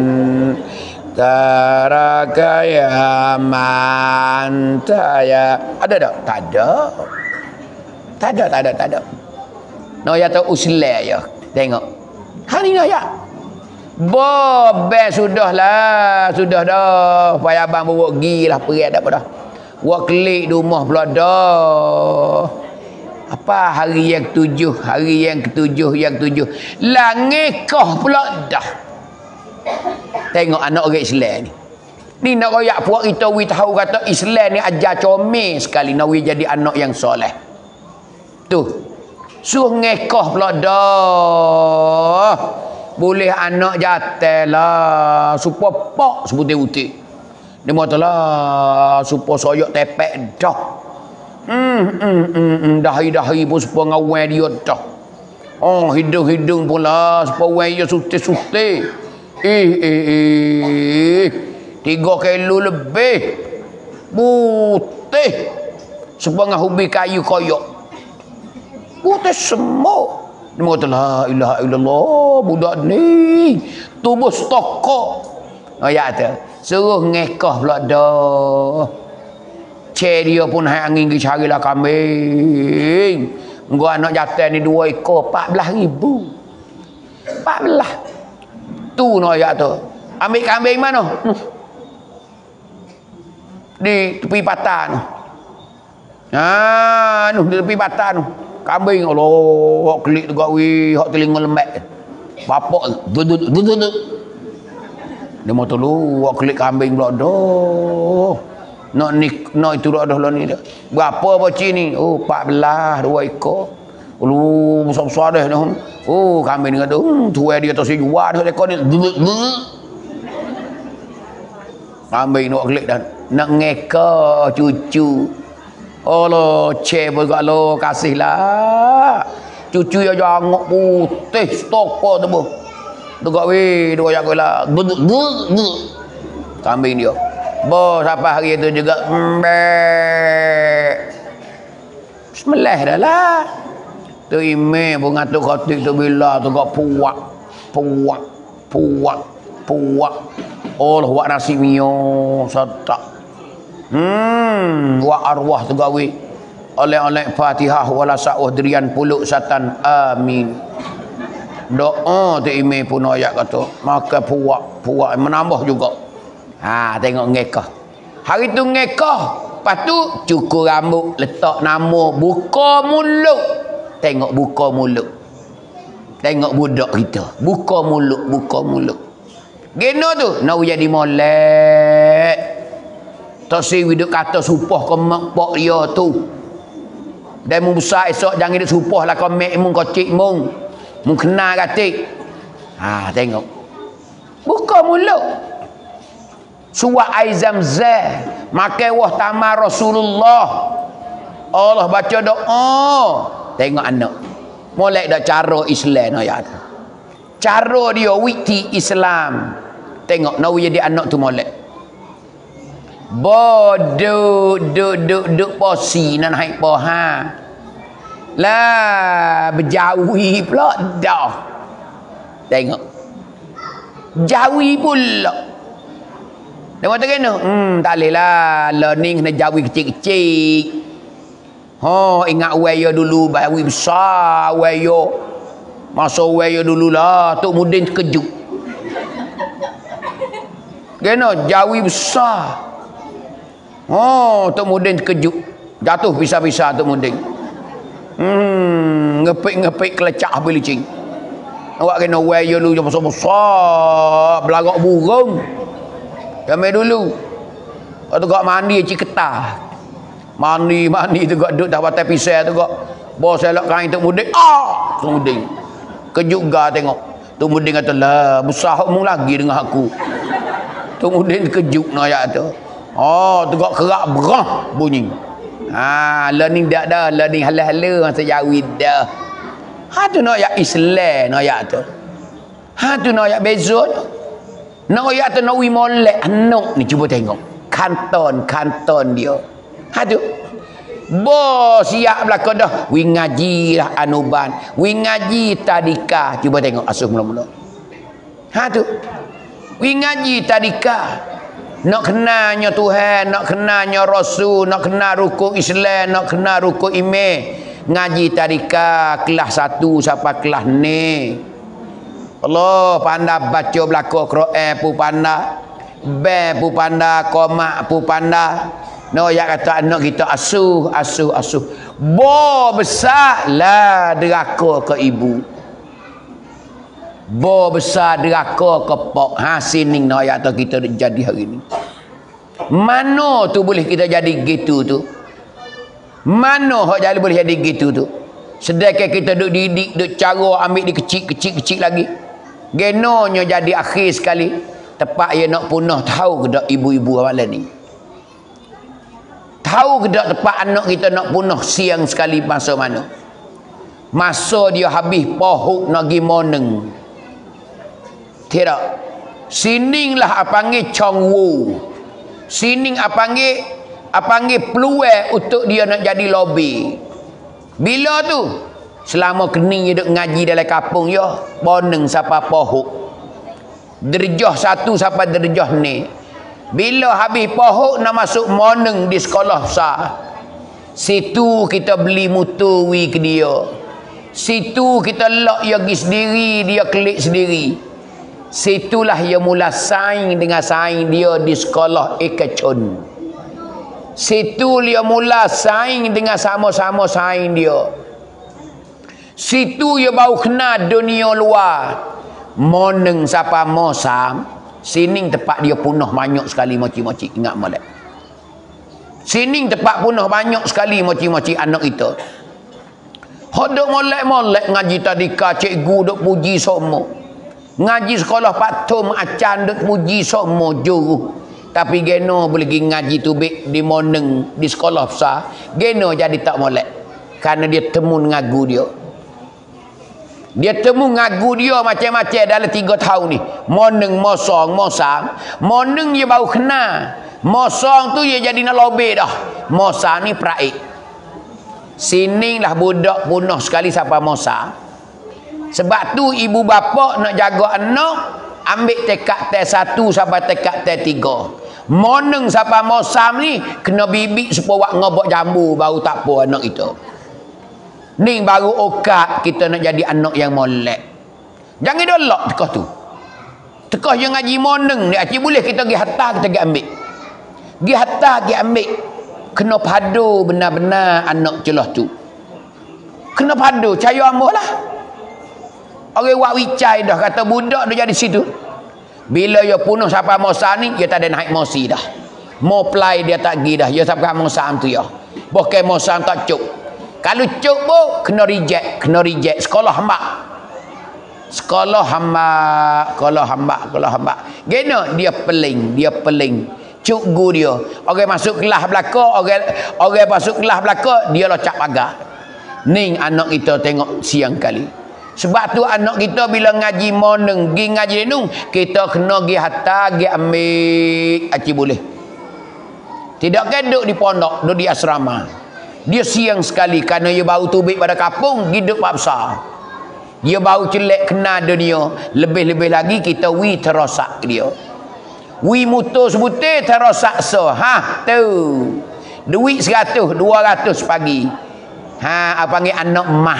tarakaya mantaya. Ada tak? Tak ada. Tak ada, tak ada, tak ada. No ya tahu uslah ya. Tengok. Ha ni ya. Bobe sudahlah, sudah dah. Payah abang bawa gi lah perat dak apa dah. Wak klik di rumah pula dah. Apa hari yang ketujuh, hari yang ketujuh, yang ketujuh. Lah ngekah pula dah. Tengok anak orang Islam ni. Ni nak royak puak kita wi tahu kata Islam ni ajar comel sekali nak wi jadi anak yang soleh. Tu. Suruh ngekah pula dah. Boleh anak jatuh lah. Supaya pak sebutir-butir. Dia matalah supaya soyok tepek dah. Hmm, hmm, hmm, hmm. Dahi-dahi pun supaya ngawan dia dah. Oh, hidung-hidung pula supaya wan dia sutir-sutir. Eh, eh, eh. Tiga kilo lebih. Putih. Supaya ngahubi kayu koyok. Putih semua. Dia kata la ilaha illallah budak ni tubuh stokok. Oh ya tu. Suruh ngekah pula dah. Cek dia pun hai angin pergi carilah kambing. Engkau anak jatuh ni dua ekor empat belas ribu. empat belas. Tu no ya tu. Ambil kambing mana? Hmm. Di tepi patah tu. Ah, nu di tepi patah tu. Kambing Allah hok klik tu gawi hok telinga lembek. Bapak duduk duduk duduk. Dia mau tolu hok klik kambing pula dah. Nak ni nak itu dah dah ni dah. Berapa bocil ni? Oh empat belas dua ekor. Lu besar-besar dah dah. Oh kambing ni kata, hmm tuai dia tu jual dah ekor ni. Duduk duduk. Kambing nak klik dah. Nak ngeka cucu. Allah, cek pun kat lo, kasihlah. Cucu yang jangok putih, stokor tu pun. Tu kat weh, tu kat lah. Duduk, duduk, duduk. Kambing dia. Bos, apa hari tu juga. Mbek. Bismillah dah lah. Tu email pun ngatuk khotik tu bila tu kat puak. Puak, puak, puak. Allah, buat nasi mio, setak. Hmm, wa arwah tu gawe oleh-oleh Fatihah wala sa'uh dirian puluk satan amin. Doa tu ime pun ayat kata maka puak puak menambah juga. Ha tengok ngekah. Hari tu ngekah, lepas tu cukur rambut, letak nama, buka mulut. Tengok buka mulut. Tengok budak kita, buka mulut, buka mulut. Geno tu nak jadi molek. Tak siwi duk kata supah ke mak pak dia tu. Dan mu besar esok jangan duk supah lah kau mek mu kau cik mu. Mu kenal katik. Ha tengok. Buka mulut. Suat air Zamzam, makan wah tamar Rasulullah. Allah baca doa. Tengok anak. Molek dak cara Islam ayat. Cara dia witi Islam. Tengok nak jadi anak tu molek. Bodoh duk duk duk posi nan hai poha. Lah berjauhi pula dah. Tengok. Jawi pula. Dia kata kena, hmm, tak boleh lah. Learning kena jawi kecil-kecil. Oh, ingat wayo dulu, bawi besar wayo. Masa wayo dulu lah, Tok Mudin terkejut. Kena jawi besar. Oh, Tok Mudin terkejut. Jatuh pisah-pisah Tok Mudin. Hmm, ngepik-ngepik kelecak belicing. Awak kena wayo dulu yang besar-besar, belagak burung. Kami dulu waktu kau mandi cik ketah. Mandi mandi tu kau duduk dah batai pisau tu kau. Bos elok kain Tok Mudin. Ah, Tok Mudin. Kejut ga tengok. Tok Mudin kata, "Lah, besar hokmu lagi dengan aku." Tok Mudin kejut nak ayat tu. Oh, tu kau kerak berah bunyi. Ah, learning dak dah, learning halal-halal masa jawid dah. Ha tu nak ayat Islam nak ayat tu. Ha tu nak ayat bezot. Nak ayat tu nak wi molek anak ni cuba tengok. Kanton-kanton dia. Ha tu. Bo siap belaka dah. Wi ngaji lah anuban. Wi ngaji tadika. Cuba tengok asuh mula-mula. Ha tu. Wi ngaji tadika. Nak kenanya Tuhan, nak kenanya Rasul, nak kenal rukun Islam, nak kenal rukun iman. Ngaji tadika kelas satu sampai kelas ni. Allah pandai baca belaka Quran pu pandai. Be pu pandai, qomak pu pandai. No ya kata anak kita asuh, asuh, asuh. Bo besar lah deraka ke ibu. Bo besar deraka ke pok. Ha sining no ya kita jadi hari ni. Mana tu boleh kita jadi gitu tu? Mana hak jadi boleh jadi gitu tu? Sedangkan kita duk didik, duk cara ambil di kecil-kecil-kecil lagi. Genonya jadi akhir sekali. Tepat ia nak punah, tahu ke tak ibu-ibu amalan ni? Tahu ke tak tepat anak kita nak punah siang sekali masa mana? Masa dia habis pohuk nak pergi moneng. Tidak. Sininglah apa panggil congwu. Sining apa panggil apa panggil peluang untuk dia nak jadi lobby. Bila tu? Selama kening dia duk ngaji dalam kampung ya, boneng siapa pohuk. Derjah satu sampai derjah ni. Bila habis pohuk nak masuk moneng di sekolah besar. Situ kita beli mutuwi ke dia. Situ kita lock dia pergi sendiri, dia klik sendiri. Situlah dia mula saing dengan saing dia di sekolah Ekachon. Situ dia mula saing dengan sama-sama saing dia. Situ dia baru kenal dunia luar. Moneng siapa mosam. Sining tempat dia punah banyak sekali moci-moci. Ingat molek. Sining tempat punah banyak sekali moci-moci anak kita. Hodok molek-molek ngaji tadika cikgu duk puji semua. Ngaji sekolah patum acan duk puji semua juru. Tapi geno boleh pergi ngaji tubik di moneng di sekolah besar. Geno jadi tak molek. Karena dia temu ngagu dia. Dia temu ngagu dia macam-macam dalam tiga tahun ni. Moneng, mosong, mosang. Moneng dia baru kenal. Mosong tu dia jadi nak lobek dah. Mosang ni praik. Sining lah budak punah sekali sampai mosang. Sebab tu ibu bapa nak jaga anak. Ambil tekad tes satu sampai tekad tes tiga. Moneng sampai mosam ni kena bibik supaya ngobok jambu baru tak apa anak itu. Ni baru okat kita nak jadi anak yang molek. Jangan dolak tekah tu. Tekah yang ngaji moneng ni acik boleh kita pergi hantar kita pergi ambil. Pergi hantar pergi ambil. Kena padu benar-benar anak celah tu. Kena padu caya amuh lah. Orang wak wicai dah kata budak dia jadi situ. Bila dia punuh sampai masa ni dia tak ada naik mosi dah. Mau play dia tak pergi dah. Dia sampai masa tu ya. Bukan masa tak cuk. Kalau cuk pun kena reject, kena reject sekolah hambak. Sekolah hambak, sekolah hambak, sekolah hambak. Gena dia peling, dia peling. Cuk gu dia. Orang masuk kelas belaka, orang orang masuk kelas belaka, dia locak pagar. Ning anak kita tengok siang kali. Sebab tu anak kita bila ngaji moneng, pergi ngaji denung, kita kena pergi hantar, pergi ambil aci boleh. Tidak kan duduk di pondok, duduk di asrama. Dia siang sekali kerana dia baru tubik pada kampung, hidup besar. Dia baru celek kenal dunia. Lebih-lebih lagi kita wi terosak dia. Wi mutus butir terosak so. Ha tu. Duit seratus, dua ratus pagi. Ha apa panggil anak emah.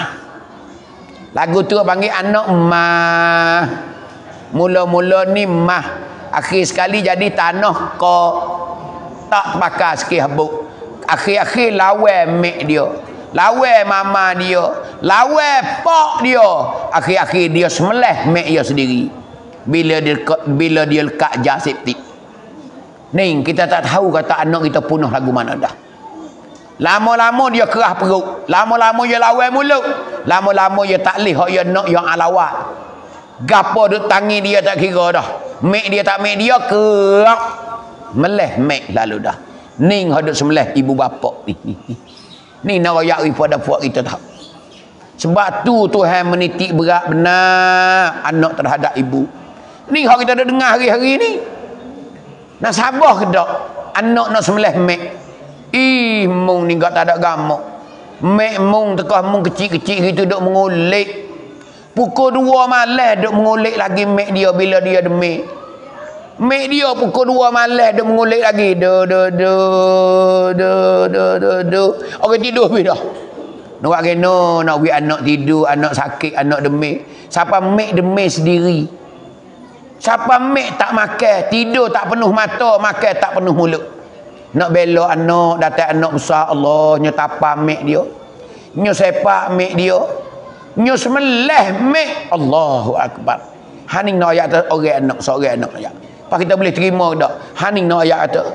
Lagu tu panggil anak emah. Mula-mula ni emah. Akhir sekali jadi tanah kok. Tak bakar sikit habuk. Akhir-akhir lawan mek dia. Lawan mama dia, lawan pak dia. Akhir-akhir dia semelih mek dia sendiri. Bila dia bila dia lekat jas septik. Ni kita tak tahu kata anak kita punah lagu mana dah. Lama-lama dia kerah perut, lama-lama dia lawan mulut, lama-lama dia tak leh hak dia nak yang alawat. Gapo duk tangi dia tak kira dah. Mek dia tak mek dia kerak. Meleh mek lalu dah. Ning hak duk semelih ibu bapa ni. Ni nak royak pada puak kita tahu. Sebab tu Tuhan menitik berat benar anak terhadap ibu. Ni hak kita dah dengar hari-hari ni. Nak sabar ke tak? Anak nak semelih mek. Ih, mung ni tak ada gamak. Mek mung tekah mung kecil-kecil gitu duk mengulik. Pukul dua malam duk mengulik lagi mek dia bila dia demik. Mek dia pukul dua malam dia mengulik lagi. Do do do do do do do. Orang tidur habis dah. Nak kena nak bagi anak tidur, anak sakit, anak demik. Siapa mek demik sendiri. Siapa mek tak makan, tidur tak penuh mata, makan tak penuh mulut. Nak bela anak, datang anak besar, Allah nyo tapa mek dia. Nyo sepak mek dia. Nyo semelih mek. Allahu akbar. Haning nak ayat orang anak, seorang anak ayat. Apa kita boleh terima ke tak? Haning nak ayat kata.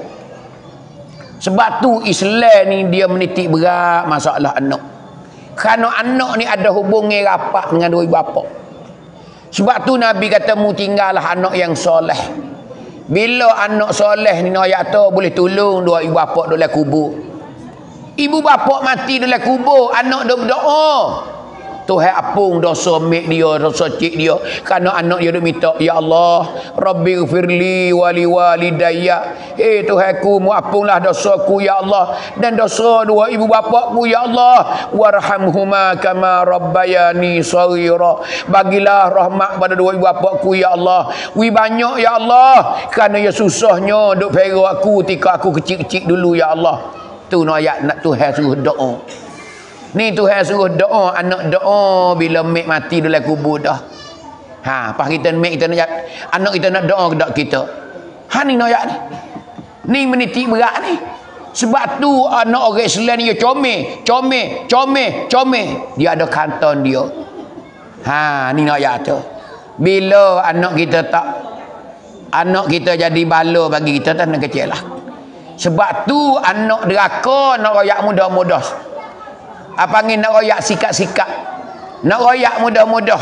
Sebab tu Islam ni dia menitik berat masalah anak. Kerana anak ni ada hubungan rapat dengan dua ibu bapa. Sebab tu Nabi kata mu tinggallah anak yang soleh. Bila anak soleh ni nak ayat tu boleh tolong dua ibu bapa dalam kubur. Ibu bapa mati dalam kubur, anak duk berdoa. Tuhan apung dosa mek dia, dosa cik dia. Kerana anak dia duk minta, ya Allah, Rabbighfirli wali walidayya. Eh Tuhanku, mu apunglah dosaku ya Allah dan dosa dua ibu bapaku ya Allah. Warhamhuma kama rabbayani shaghira. Bagilah rahmat pada dua ibu bapaku ya Allah. Wi banyak ya Allah, kerana ya susahnya duk pera aku ketika aku kecil-kecil dulu ya Allah. Tu no ayat nak Tuhan suruh doa. Ni Tuhan suruh doa, anak doa bila mek mati dalam kubur dah. Ha, pas kita mek kita nak anak kita nak doa ke dak kita. Ha ni nak ayat ni. Ni menitik berat ni. Sebab tu anak orang Islam ni dia comel, comel, comel, comel. Dia ada kanton dia. Ha, ni nak ayat tu. Bila anak kita tak anak kita jadi bala bagi kita tak nak kecil lah. Sebab tu anak deraka nak royak mudah-mudah. Apa panggil nak royak sikap-sikap. Nak royak mudah-mudah.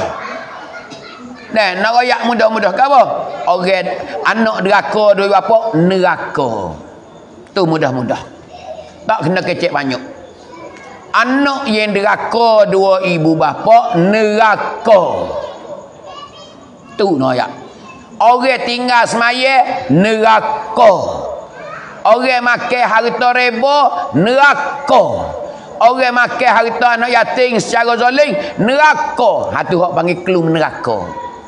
Dan nak royak mudah-mudah ke apa? Orang anak deraka dua bapa neraka. Tu mudah-mudah. Tak kena kecek banyak. Anak yang deraka dua ibu bapa neraka. Tu nak royak. Orang tinggal semaya neraka. Orang makan harta reba neraka. Orang makan harta anak yatim secara zalim neraka. Ha tu hak panggil kelum neraka.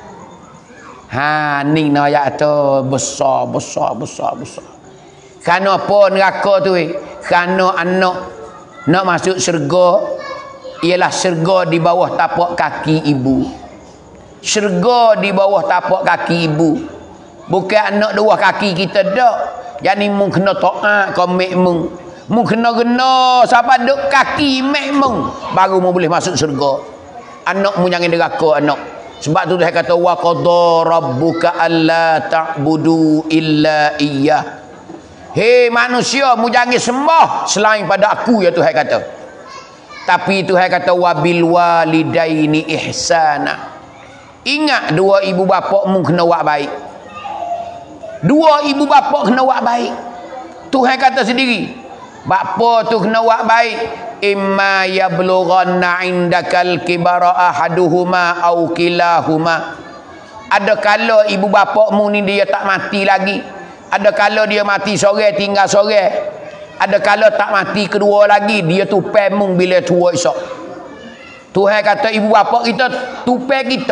Ha ni nak ayat tu besar besar besar besar. Kerana apa neraka tu? Kerana anak nak masuk syurga ialah syurga di bawah tapak kaki ibu. Syurga di bawah tapak kaki ibu. Bukan anak dua kaki kita dak. Jadi mung kena taat kau mek mung. Mu kena gena siapa duk kaki mek mung baru mu boleh masuk syurga. Anak mu jangan deraka anak. Sebab tu dia kata wa qadha rabbuka alla ta'budu illa iyyah. Hei manusia, mu jangan sembah selain pada aku ya Tuhan kata. Tapi Tuhan kata wa bil walidaini ihsana. Ingat dua ibu bapa mu kena buat baik. Dua ibu bapa kena buat baik. Tuhan kata sendiri. Bapa tu kena buat baik. Imma yablughanna indakal kibara ahaduhuma au kilahuma. Ada kala ibu bapakmu ni dia tak mati lagi. Ada kala dia mati sore tinggal sore. Ada kala tak mati kedua lagi, dia tu pemung bila tua esok. Tuhan kata ibu bapa kita tupai kita.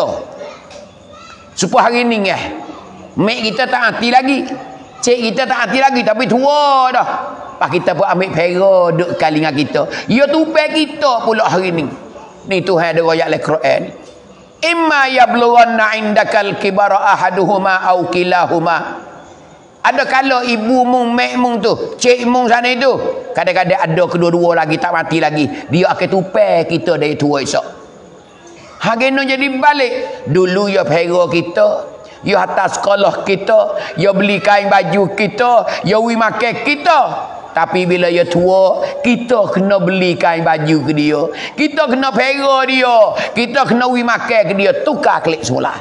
Supaya hari ni eh, mak kita tak mati lagi. Cik kita tak mati lagi tapi tua dah. Pak kita pun ambil pera duk kali dengan kita. Ya tupai kita pula hari ni. Ni Tuhan ada ayat Al-Quran. Imma yablughanna indakal kibara ahaduhuma au kilahuma. Ada kala ibu mung, mak mung tu, cik mung sana itu, kadang-kadang ada kedua-dua lagi tak mati lagi. Dia akan tupai kita dari tua esok. Hageno jadi balik. Dulu ya pera kita, ya atas sekolah kita, ya beli kain baju kita, ya wi makan kita. Tapi bila ya tua, kita kena beli kain baju ke dia. Kita kena pera dia. Kita kena wi makan ke dia. Tukar klik semula.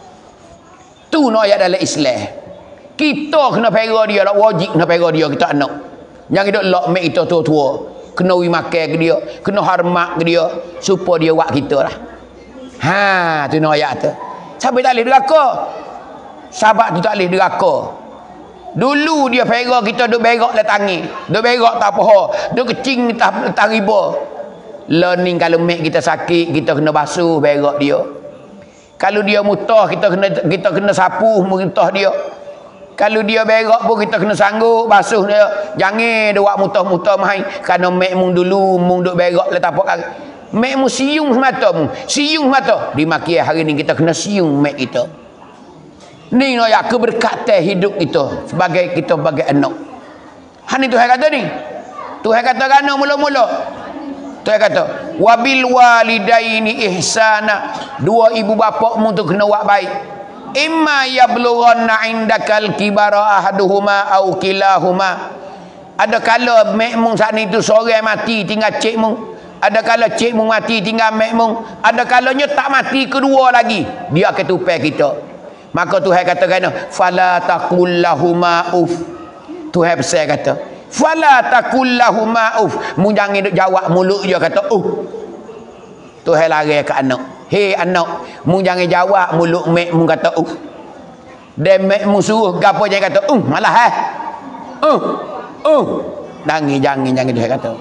Tu no ayat dalam Islam. Kita kena pera dia lah. Wajib kena pera dia kita anak. Jangan hidup lok mek kita tua-tua. Kena wi makan ke dia. Kena hormat ke dia. Supaya dia wak kita lah. Ha, tu no ayat tu. Sampai tak boleh deraka. Sahabat tu tak boleh deraka. Dulu dia pera kita duk berak le tangi. Duk berak tak apa. Duk kecing tak tak riba. Learning kalau mek kita sakit, kita kena basuh berak dia. Kalau dia mutah, kita kena kita kena sapu muntah dia. Kalau dia berak pun kita kena sanggup basuh dia. Jangan dia buat mutah-mutah mai. Kerana mek mung dulu mung duk berak le tapak kali. Mek mung siung semata mung. Siung semata. Di maki hari ni kita kena siung mek kita. Ni no ya keberkatan hidup kita sebagai kita sebagai anak. Han itu Tuhan kata ni. Tuhan kata kana mula-mula. Tuhan kata wabil walidaini ihsana. Dua ibu bapa mu tu kena buat baik. Imma yablughanna indakal kibara ahaduhuma au kilahuma. Ada kala mek mung saat ni tu seorang mati tinggal cik mung. Ada kala cik mung mati tinggal mek mung. Ada kalanya tak mati kedua lagi. Dia akan tupai kita. Maka Tuhan kata kena fala taqul lahuma uf. Tuhan pesan kata fala taqul lahuma uf. Mu jangan duk jawab mulut dia kata uh. Tuhan lari ke anak. Hei anak, mu jangan jawab mulut mek mu kata uh. Dan mek mu suruh gapo jangan kata uh malah eh. Uh. Uh. Jangan jangan jangan Tuhan kata.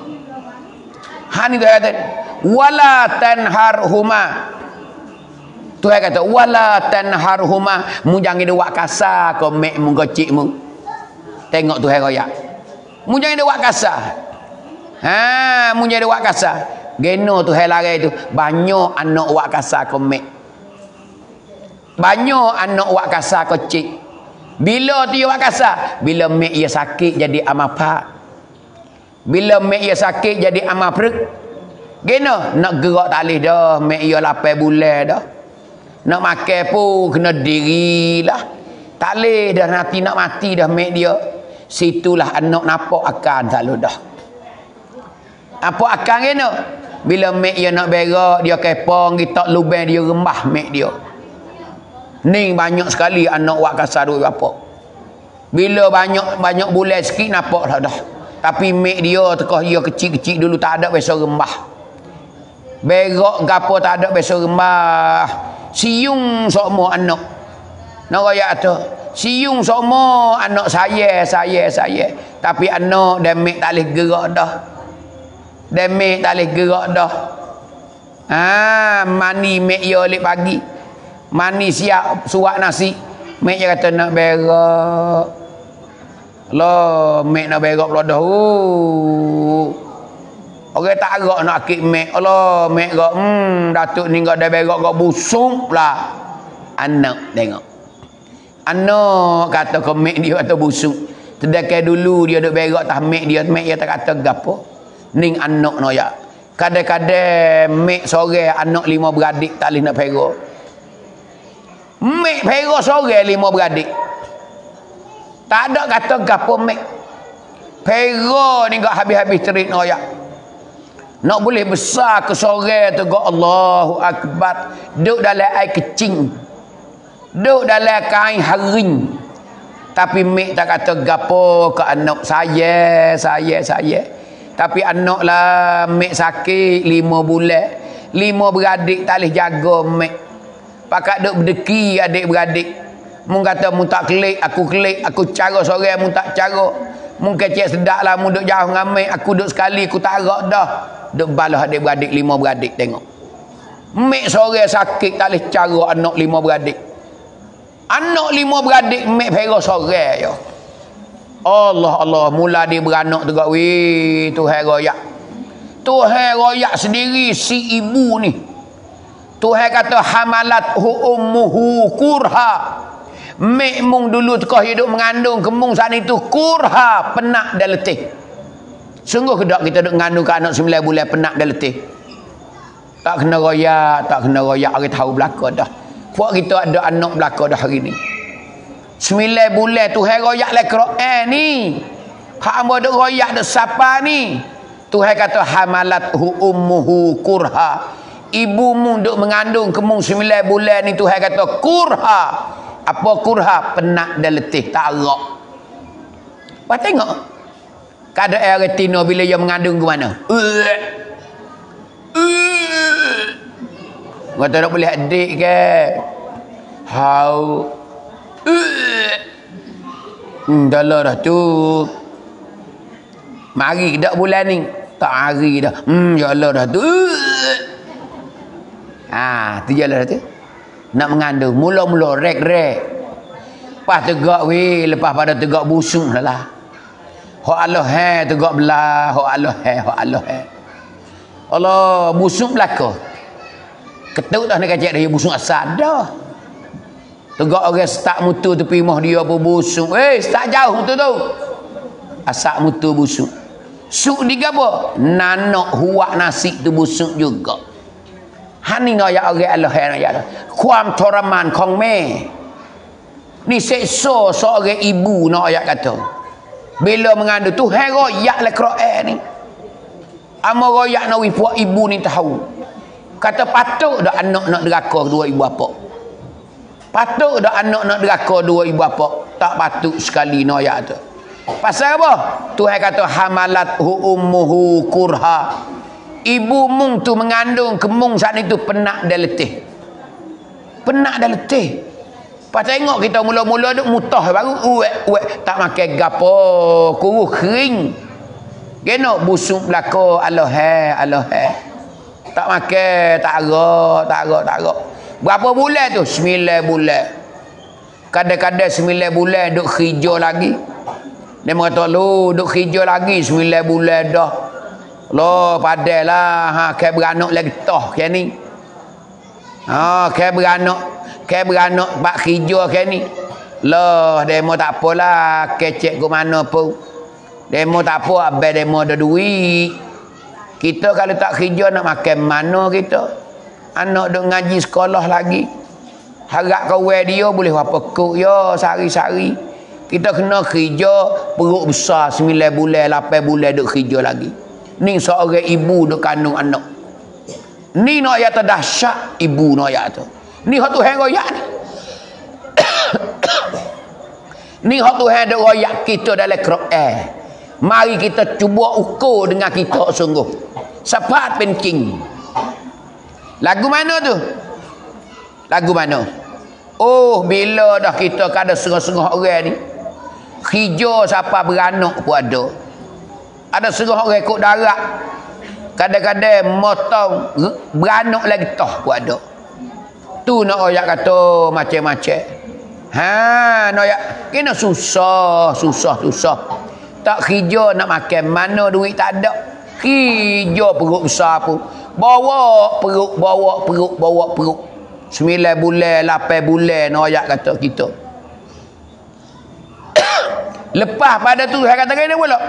Han itu kata wala tanharhuma. Tuhan kata wala tanharhuma. Mu jangan dia buat kasar ke mek mu ke cik mu. Tengok Tuhan royak. Mu jangan dia buat kasar. Ha, mu jangan dia buat kasar. Geno Tuhan larang tu banyak anak buat kasar ke mek. Banyak anak buat kasar ke cik. Bila tu dia buat kasar? Bila mek ia sakit jadi amal pak. Bila mek ia sakit jadi amal perut. Geno nak gerak tak boleh dah. Mek ia lapan bulan dah. Nak makan pun kena dirilah. Tak boleh dah nanti nak mati dah mek dia. Situlah anak nampak akan selalu dah. Apa akan kena? Bila mek dia nak berak, dia kepong, kita lubang dia rembah mek dia. Ni banyak sekali anak wak kasar duk apa. Bila banyak banyak bulan sikit nampak dah dah. Tapi mek dia tekah dia kecil-kecil dulu tak ada biasa rembah. Berak gapo tak ada biasa rembah. Siung semua anak. Nak royak tu. Siung semua anak saya, saya, saya. Tapi anak dan mek tak boleh gerak dah. Dan mek tak boleh gerak dah. Ha, mani mek dia balik pagi. Mani siap suap nasi. Mek dia kata nak berak. Allah, mek nak berak pula dah. Oh. Orang tak gerak nak akik mek. Allah, mek gerak. Hmm, datuk ni gerak dah berak gerak busuk pula. Anak tengok. Anak kata ke mek dia kata busuk. Sedangkan dulu dia duk berak tah mek dia, mek dia tak kata gapo. Ning anak no ya. Kadang-kadang mek sore anak lima beradik tak boleh nak pera. Mek pera sore lima beradik. Tak ada kata gapo mek. Pera ni gak habis-habis terik no ya. Nak boleh besar ke sore tu gak Allahu Akbar. Duk dalam air kecing. Duk dalam kain haring. Tapi mek tak kata gapo ke anak saya, saya, saya. Tapi anak lah mek sakit lima bulan. Lima beradik tak boleh jaga mek. Pakat duk berdeki adik beradik. Mun kata mun tak kelik, aku kelik, aku cara sore mun tak cara. Mun kecek sedak lah mun duk jauh dengan mek, aku duk sekali aku tak arak dah. Duk balah adik beradik lima beradik tengok. Mek sore sakit tak boleh cara anak lima beradik. Anak lima beradik mek pera sore je. Allah Allah mula dia beranak tu gak weh Tuhan royak. Tuhan royak sendiri si ibu ni. Tuhan kata hamalat hu ummuhu kurha. Mek mung dulu tekah hidup mengandung kemung saat itu kurha, penat dan letih. Sungguh kedak kita duk mengandung ke anak sembilan bulan penat dan letih. Tak kena royak, tak kena royak, orang tahu belaka dah. Puak kita ada anak belaka dah hari ni. Sembilan bulan Tuhan royak le Quran ni. Hak amba duk royak dak siapa ni? Tuhan kata hamalat hu ummuhu kurha. Ibumu duk mengandung kemung sembilan bulan ni Tuhan kata kurha. Apa kurha? Penat dan letih, tak arak. Apa tengok? Keadaan retina bila dia mengandung ke mana? Uh. Kata tak boleh adik ke? How? Hmm, dah lah dah tu. Mari dak bulan ni. Tak hari dah. Hmm, ya Allah dah tu. Ha, tu je lah dah tu. Nak mengandung. Mula-mula rek-rek. Lepas tegak weh. Lepas pada tegak busung dah lah. Hak Allah hai tegak belah. Hak Allah hai. Hak Allah hai. Allah busung belaka. Ketuk dah nak kacak dia busung asal dah. Tegak orang start mutu tepi mah dia apa busung. Eh, start jauh tu tu. Asak mutu busung. Suk ni apa? Nanak huak nasi tu busung juga. Hani no ya orang Allah ya ya. Kuam toraman kong me. Ni seksa seorang ibu no ayat kata. Bila mengandung tu hai royak le Quran ni. Amo royak no wi puak ibu ni tahu. Kata patut dak anak nak deraka dua ibu bapa. Patut dak anak nak deraka dua ibu bapa. Tak patut sekali no ayat tu. Pasal apa? Tuhan kata hamalat hu ummuhu kurha. Ibu mung tu mengandung kemung saat itu penat dan letih. Penat dan letih. Pas tengok kita mula-mula duk mutah baru uek uek tak makan gapo, kuruh kering. Kena busuk belaka Allah hai Allah hai. Tak makan, tak arak, tak arak, tak arak. Berapa bulan tu? Sembilan bulan. Kadang-kadang sembilan bulan duk hijau lagi. Dia kata, lu duk hijau lagi sembilan bulan dah. Loh, padahlah ha kai beranak lagi toh kan ni. Ha kai beranak, kai beranak bak hijau kan ni. Loh, demo tak apalah, kecek ke mana pun. Demo tak apa, abang demo ada duit. Kita kalau tak kerja nak makan mana kita? Anak duk ngaji sekolah lagi. Harap kawan dia boleh apa kok ya sehari-sehari. Kita kena kerja perut besar sembilan bulan, lapan bulan duk kerja lagi. Ni seorang ibu duk kandung anak. Ni nak ayat terdahsyat ibu nak ayat tu. Ni hak Tuhan royak ni. Ni hak Tuhan duk royak kita dalam Quran. Mari kita cuba ukur dengan kita sungguh. Siapa penting? Lagu mana tu? Lagu mana? Oh, bila dah kita kada setengah-setengah orang ni. Hijau siapa beranak pun ada. Ada setengah orang ikut darat. Kadang-kadang motong beranak lagi toh pun ada. Tu nak ayat kata macam-macam. Ha, nak ayat kena susah, susah, susah. Tak hijau nak makan mana duit tak ada. Hijau perut besar pun. Bawa perut, bawa perut, bawa perut. Sembilan bulan, lapan bulan nak ayat kata kita. Lepas pada tu saya kata kena pula.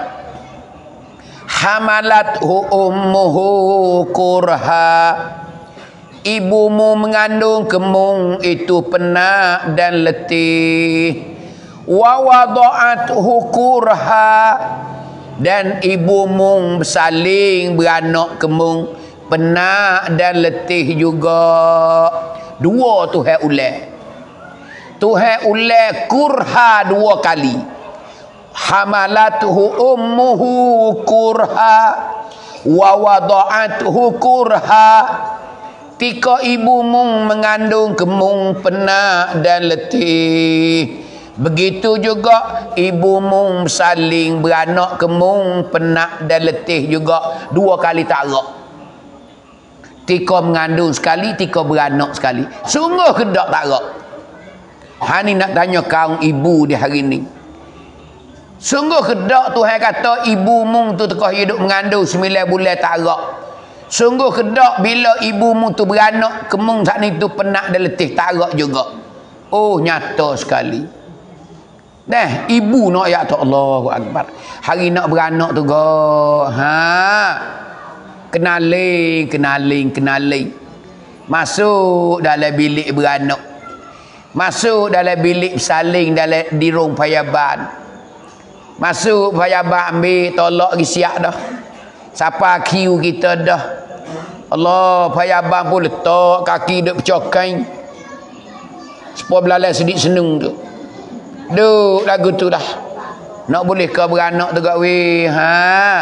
Hamalat hu ummuhu kurha. Ibumu mengandung kemung itu penat dan letih. Wa wada'athu kurha. Dan ibumu bersaling beranak kemung penat dan letih juga. Dua Tuhan ulang. Tuhan ulang kurha dua kali. Hamalathu ummuhu kurha wa wada'athu kurha. Tika ibumu mengandung kemung penat dan letih. Begitu juga ibumu saling beranak kemung penat dan letih juga. Dua kali tak arak. tika mengandung sekali, tika beranak sekali. Sungguh ke tak tak rak? Ha ni nak tanya kaum ibu di hari ni. Sungguh ke tak Tuhan kata ibu mung tu tekah hidup mengandung sembilan bulan tak rak? Sungguh ke tak bila ibu mung tu beranak, kemung saat ni tu penak dan letih tak rak juga? Oh, nyata sekali. Dah, ibu nak ayat tu Allahu Akbar. Hari nak beranak tu go. Ha. Kenaling, kenaling, kenaling. Masuk dalam bilik beranak. Masuk dalam bilik saling dalam di rong payaban. Masuk payaban ambil tolak gi siap dah. Siapa kiu kita dah. Allah, payaban pun letak kaki duk pecokain. Sepuluh belalai sedikit senung tu. Duk lagu tu dah. Nak boleh ke beranak tu gak weh. Ha.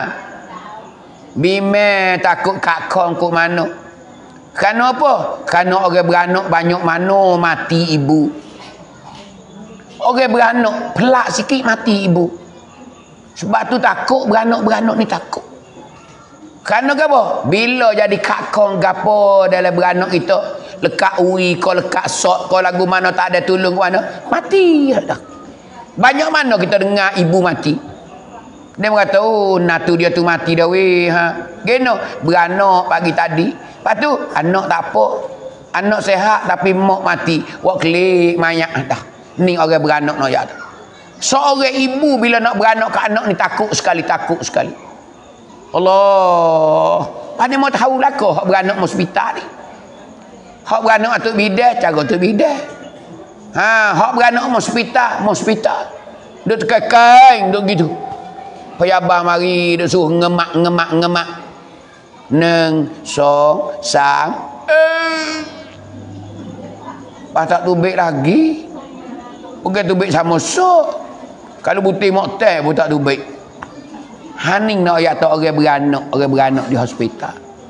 Bime takut kakong kok mana. Kerana apa? Kerana orang beranak banyak mana mati ibu. Orang beranak pelak sikit mati ibu. Sebab tu takut beranak-beranak ni takut. Kerana apa? Bila jadi kakong gapo dalam beranak kita, lekat uri kau lekat sok kau lagu mana tak ada tolong mana, mati dah. Banyak mana kita dengar ibu mati. Dia berkata, oh, natu dia tu mati dah weh. Ha. Geno, beranak pagi tadi. Lepas tu, anak tak apa. Anak sehat tapi mak mati. Wak kelik mayat dah. Ni orang beranak nak ya. Seorang ibu bila nak beranak ke anak ni takut sekali, takut sekali. Allah. Pada mau tahu lah kau hak beranak hospital ni. Hak beranak atuk bidah, cara tu bidah. Ha, hak beranak hospital, hospital. Duk tekan, duk gitu. Payabah mari duk suruh ngemak ngemak ngemak. Neng song sang eh. Pas tak tubik lagi. Bukan tubik sama sok. Kalau butir mak teh pun tak tubik. Haning nak ayat tak orang beranak, orang beranak di hospital.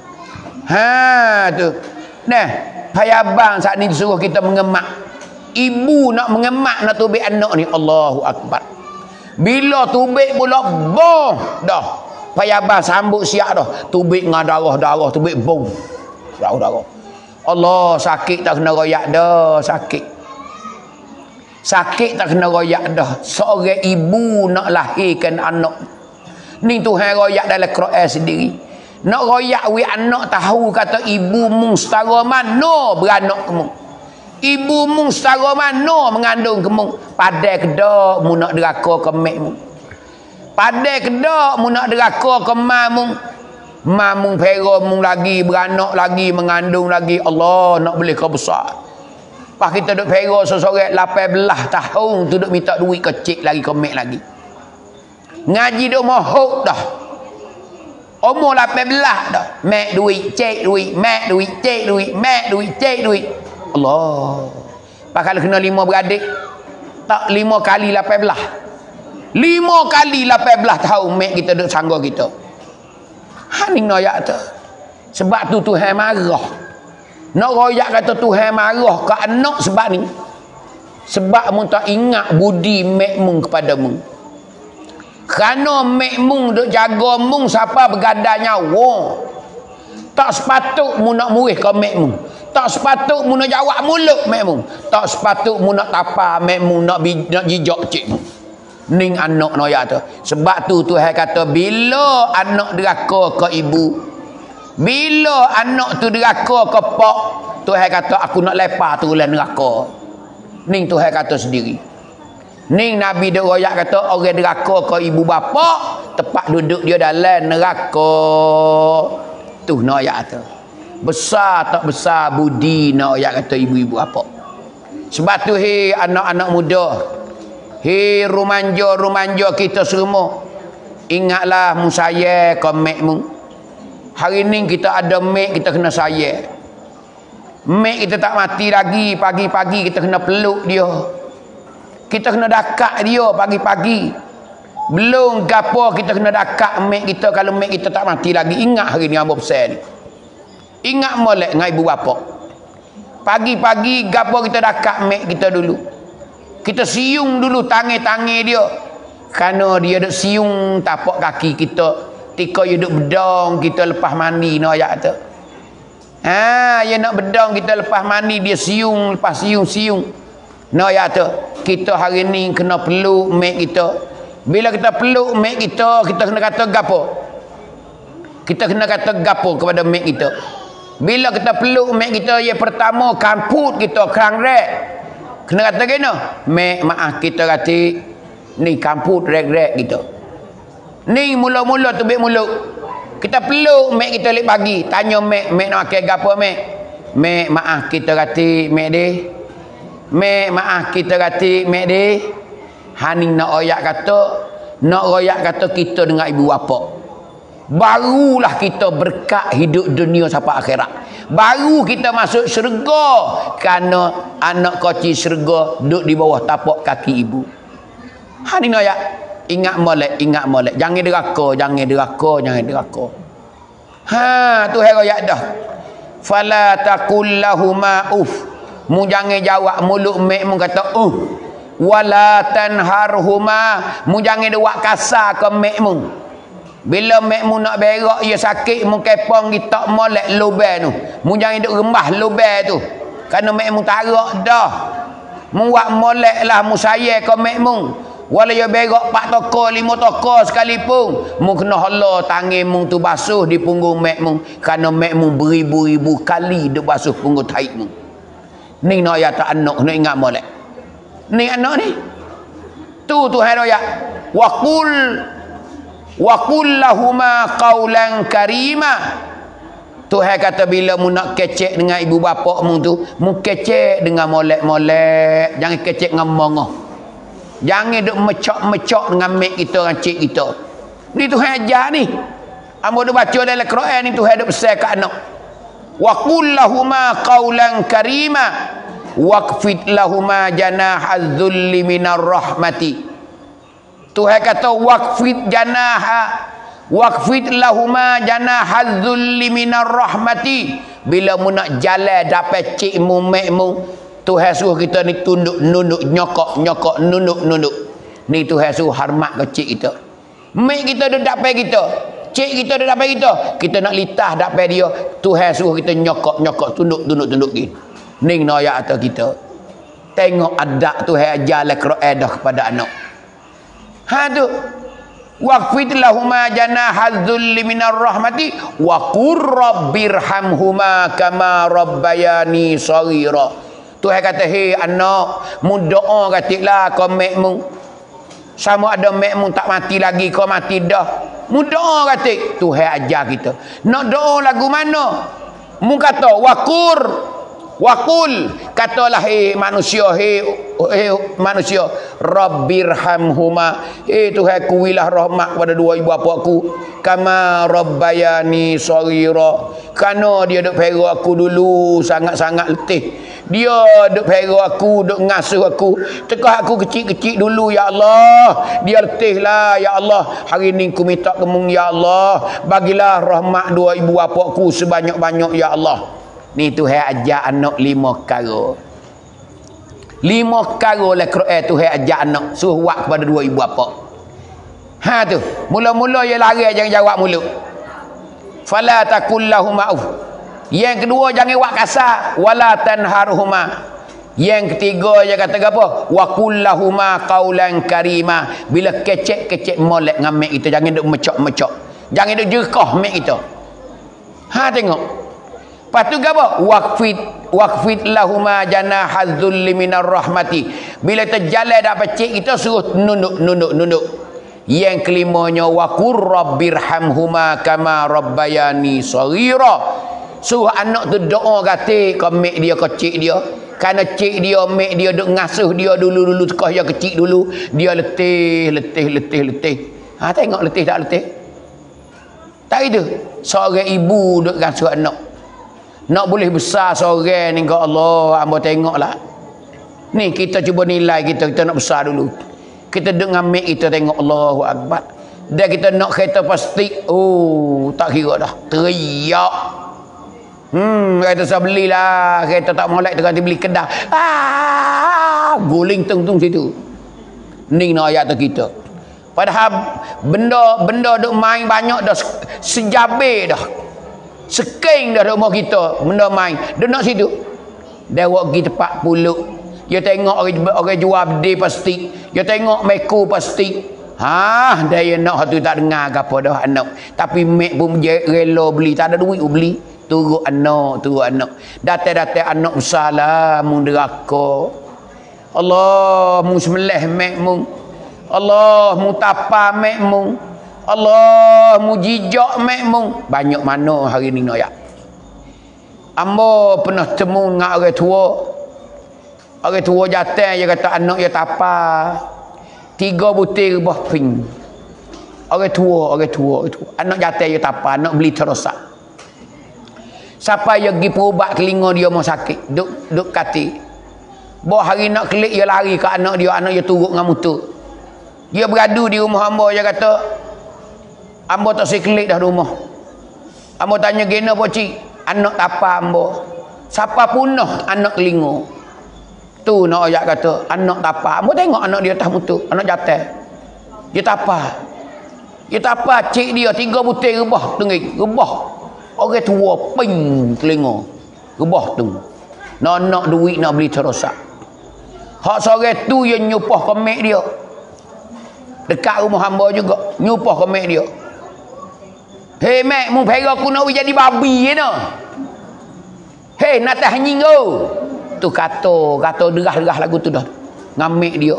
Ha tu. Nah, payabang saat ni suruh kita mengemak. Ibu nak mengemak nak tubik anak ni, Allahu Akbar. Bila tubik pula boh dah. Payabang sambut siap dah. Tubik dengan darah-darah, tubik bong. Darah-darah. Allah, sakit tak kena royak dah, sakit. Sakit tak kena royak dah. Seorang ibu nak lahirkan anak. Ni Tuhan royak dalam Quran sendiri. Nak royak we anak tahu kata ibu mung setara mana beranak kemung. Ibu mung setara mana mengandung kemung. Padai kedak mu nak deraka ke mek mung. Padai kedak mu nak deraka ke ma mung. Ma mung pera mung lagi beranak lagi mengandung lagi. Allah nak boleh kau besar. Pas kita duk pera sesorang lapan belas tahun tu duk minta duit kecil lagi ke mek lagi. Ngaji duk mohok dah. Umur lapan belas dah. Mek duit, cek duit, mek duit, cek duit, mek duit, cek duit. Allah. Pak kalau kena lima beradik, tak lima kali lapan belas. Lima kali lapan belas tahun mek kita duk sangga kita. Ha ni noyak tu. Sebab tu Tuhan marah. Nak royak kata Tuhan marah ke anak sebab ni. Sebab mu tak ingat budi mek mung kepada mung. Kerana mek mung duk jaga mung siapa bergadang nyawa. Tak sepatut mu nak murih ke mek mung. Tak sepatut mu nak jawab mulut mek mung. Tak sepatut mu nak tapa mek mung nak, nak jijak cik mung. Ning anak noya tu. Sebab tu Tuhan kata bila anak deraka ke ibu, bila anak tu deraka ke pak, Tuhan kata aku nak lepas tu dalam neraka. Ning Tuhan kata sendiri. Ning Nabi duk royak kata orang deraka ke ibu bapa, tempat duduk dia dalam neraka. Tu noyak tu. Besar tak besar budi nak royak kata ibu-ibu apa. Sebab tu hei anak-anak muda, hei rumanja-rumanja kita semua, ingatlah mu saya ke mek mu. Hari ni kita ada mek, kita kena saya. Mek kita tak mati lagi, pagi-pagi kita kena peluk dia. Kita kena dakak dia pagi-pagi. Belum gapo kita kena dakak mek kita kalau mek kita tak mati lagi. Ingat hari ni ambo pesan ni. Ingat molek dengan ibu bapa. Pagi-pagi gapo kita dakak mek kita dulu. Kita siung dulu tangan-tangan dia. Kerana dia duk siung tapak kaki kita. Tika dia duk bedong kita lepas mandi no ayat tu. Ha, dia nak bedong kita lepas mandi dia siung, lepas siung-siung. No ya tu. Kita hari ni kena peluk mak kita. Bila kita peluk mak kita, kita kena kata gapo? Kita kena kata gapo kepada mak kita. Bila kita peluk mak kita, yang pertama kamput kita kerang rek. Kena kata kena, mak maaf kita kata ni kamput rek-rek kita. Ni mula-mula tu bik mulut. Kita peluk mak kita lek pagi, tanya mak, mak nak makan gapo mak? Mak maaf kita kata mak deh. Mak maaf kita kata mak deh. Hani nak royak kata, nak royak kata kita dengan ibu bapa. Barulah kita berkat hidup dunia sampai akhirat. Baru kita masuk syurga, kerana anak kecil syurga duduk di bawah tapak kaki ibu. Hani nak royak, ingat molek, ingat molek. Jangan deraka, jangan deraka, jangan deraka. Ha, tu hai royak dah. Fala taqul lahuma uf. Mu jangan jawab mulut mek mu kata uh. Wala tanharhuma, mu jangan buat kasar ke mek mu. Bila mek mu nak berak ia sakit, mu kepong kita molek lubang tu. Mu jangan duk rembah lubang tu. Kerana mek mu tarak dah. Mu buat molek lah, mu sayang ke mek mu. Walau ia berak empat toko, lima toko sekalipun, mu kena hala tangan mu tu basuh di punggung mek mu. Kerana mek mu beribu-ribu kali duk basuh punggung taik mu. Ni nak ya tak anak, nak ingat molek. Ni anak ni. Tu Tuhan royak. Wa qul wa qul lahuma qaulan karima. Tuhan kata bila mu nak kecek dengan ibu bapa mu tu, mu kecek dengan molek-molek, jangan kecek dengan mongah. Jangan duk mecok-mecok dengan mak kita, dengan cik kita. Ni Tuhan ajar ni. Ambo duk baca dalam Quran ni, Tuhan duk pesan kat anak. Wa qul lahuma qaulan karima. Waqfid lahuma janahaz zulli minar rahmati. Tuhan kata waqfid janaha, waqfid lahuma janahaz zulli minar rahmati. Bila mu nak jalan dapat cik mu mek mu, Tuhan suruh kita ni tunduk nunduk, nyokok nyokok, nunduk nunduk. Ni Tuhan suruh hormat ke cik kita. Mek kita dah dapat kita, cik kita dah dapat kita, kita nak litah dapat dia, Tuhan suruh kita nyokok nyokok, tunduk tunduk tunduk gini. Ning noyak atas kita. Tengok adab tu hai ajar le Quran dah kepada anak. Ha tu. Waqfid lahuma janahaz zulli minar rahmati wa qur rabbirhamhuma kama rabbayani shaghira. Tu hai kata hei anak, mu doa katiklah kau mek mu. Sama ada mek mu tak mati lagi, kau mati dah. Mu doa katik. Tu hai ajar kita. Nak doa lagu mana? Mu kata waqur Wakul, katalah hei manusia, hei, hei manusia, Rabbirhamhuma, hei Tuhan kuilah rahmat kepada dua ibu bapa aku, kama rabbayani shaghira, kerana dia duk pera aku dulu sangat-sangat letih. Dia duk pera aku, duk ngasuh aku, tekah aku kecil-kecil dulu ya Allah. Dia letih lah ya Allah. Hari ni aku minta kemung ya Allah, bagilah rahmat dua ibu bapa aku sebanyak-banyak ya Allah. Ni Tuhan ajar anak lima perkara. Lima perkara le Quran Tuhan ajar anak suruh buat kepada dua ibu bapa. Ha tu. Mula-mula dia lari jangan jawab mulut. Fala taqul lahum ma'uf. Yang kedua jangan buat kasar, wala tanharhuma. Yang ketiga dia kata apa? Wa qul lahum qaulan karima. Bila kecek-kecek molek dengan mak kita, jangan duk mecok-mecok. Jangan duk jerkah mak kita. Ha tengok. Lepas tu apa? Waqfid waqfid lahuma janahaz zulli minar rahmati. Bila terjalan dapat cik kita suruh nunduk nunduk nunduk. Yang kelimanya waqur rabbirhamhuma kama rabbayani shaghira. Suruh anak tu doa kata ke mak dia, ke cik dia. Kerana cik dia, mak dia duk ngasuh dia dulu-dulu tekah dia kecil dulu, dia letih, letih, letih, letih. Ha tengok letih tak letih? Tak itu. Seorang ibu duk ngasuh anak. Nak boleh besar seorang ni ke Allah, hamba tengoklah. Ni kita cuba nilai kita, kita nak besar dulu. Kita dengar mek kita tengok Allahu Akbar. Dan kita nak kereta plastik, oh tak kira dah. Teriak. Hmm, kereta saya belilah, kereta tak molek tu beli kedah. Ah, guling tung-tung situ. Ni nak ayat tu kita. Padahal benda benda duk main banyak dah sejabe dah. Seking dah rumah kita, benda main. Dia nak situ. Dia buat pergi tempat puluk. Dia tengok orang, orang jual bedi plastik. Dia tengok meko plastik. Ha, dia nak tu tak dengar apa dah anak. Tapi mek pun rela beli, tak ada duit beli. Turut anak, turut anak. Datang-datang anak besar lah, mu deraka. Allah, mu semelih mek mu. Allah, mu tapa mek mu. Allah, mu jijak mek mu. Banyak mana hari ni nak ya. Ambo pernah temu dengan orang tua. Orang tua jatuh, dia kata anak dia tapa. Tiga butir rebah ping. Orang tua, orang tua, orang tua. Anak jatuh dia tapa, anak beli terosak. Siapa yang pergi perubat telinga dia mau sakit. Duk, duk kati. Bawa hari nak klik, dia lari ke anak dia. Anak dia turut dengan motor. Dia beradu di rumah hamba. Dia kata, hamba tak saya klik dah rumah. Hamba tanya, gena apa cik? Anak tapa hamba. Siapa punah anak telinga? Tu nak ayat kata, anak tapa. Hamba tengok anak dia atas motor. Anak jatuh. Dia tapa. Dia tapa cik dia. Tiga butir rebah. Tengik. Rebah. Orang tua ping telinga. Rebah tu. Nak nak duit nak beli terosak. Hak sore tu yang nyupah kemek dia. Dekat rumah hamba juga. Nyupah kemek dia. Hei mek, mu pera aku nak jadi babi je no. Hei, nak tah nyinggo. Tu kata, kata derah-derah lagu tu dah. Ngamek dia.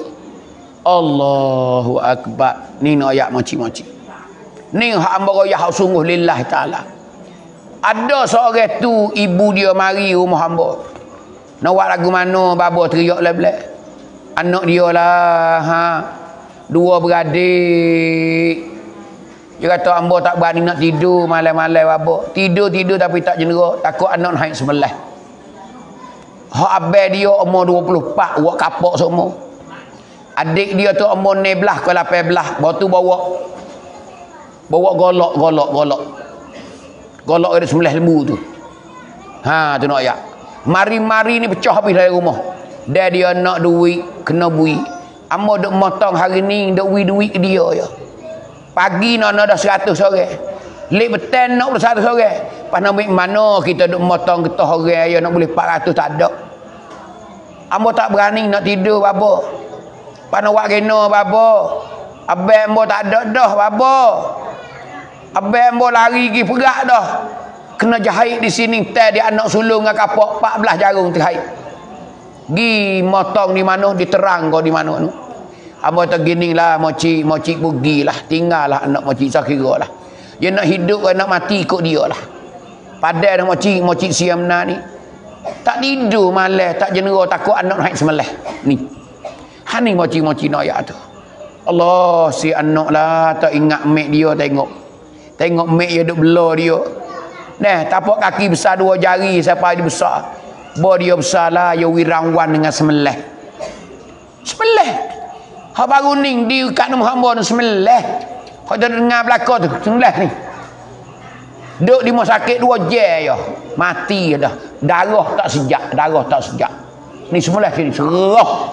Allahu akbar. Ni nak ayat moci-moci. Ni hak hamba royah hak sungguh lillahi taala. Ada seorang tu ibu dia mari rumah hamba. Nak buat lagu mana babo teriak lebih. Anak dia lah ha. Dua beradik. Dia kata hamba tak berani nak tidur malam-malam babo. Tidur-tidur tapi tak jendera, takut anak naik sebelah. Hak abang dia umur dua puluh empat, buat kapak semua. Adik dia tu umur enam belas ke lapan belas, baru tu bawa bawa golok golok golok. Golok ada sebelah lembu tu. Ha, tu nak ayat. Mari-mari ni pecah habis dari rumah. Dia dia nak duit, kena bui. Amo duk motong hari ni, duk bui duit ke dia ya. Pagi nak nak dah seratus orang. Lek beten nak seratus orang. Pas nak ambil mana kita duk motong getah orang ya nak boleh empat ratus tak ada. Amo tak berani nak tidur babo. Pas nak buat kena babo. Abang ambo tak ada dah babo. Abang ambo lari pergi perak dah. Kena jahit di sini teh dia anak sulung dengan kapak empat belas jarum terhait. Gi motong di mana diterang kau di mana tu. Ambo tak gini lah moci moci pergi lah tinggallah anak moci sakira lah. Dia nak hidup ke nak mati ikut dia lah. Padai dah moci moci siam na ni. Tak tidur malam tak jenera takut anak naik semelah ni. Ha ni moci-moci nak ayat tu. Allah si anak lah tak ingat mek dia tengok. Tengok mek dia duk bela dia. Nah, tapak kaki besar dua jari siapa dia besar. Bo dia besar lah ya wirawan dengan semelah. Semelah. Hak baru ni di kat rumah hamba tu semelah. Hak dah dengar belakang tu semelah ni. Duk di rumah sakit dua jam ya. Mati dah. Darah tak sejak, darah tak sejak. Ni semelah sini serah.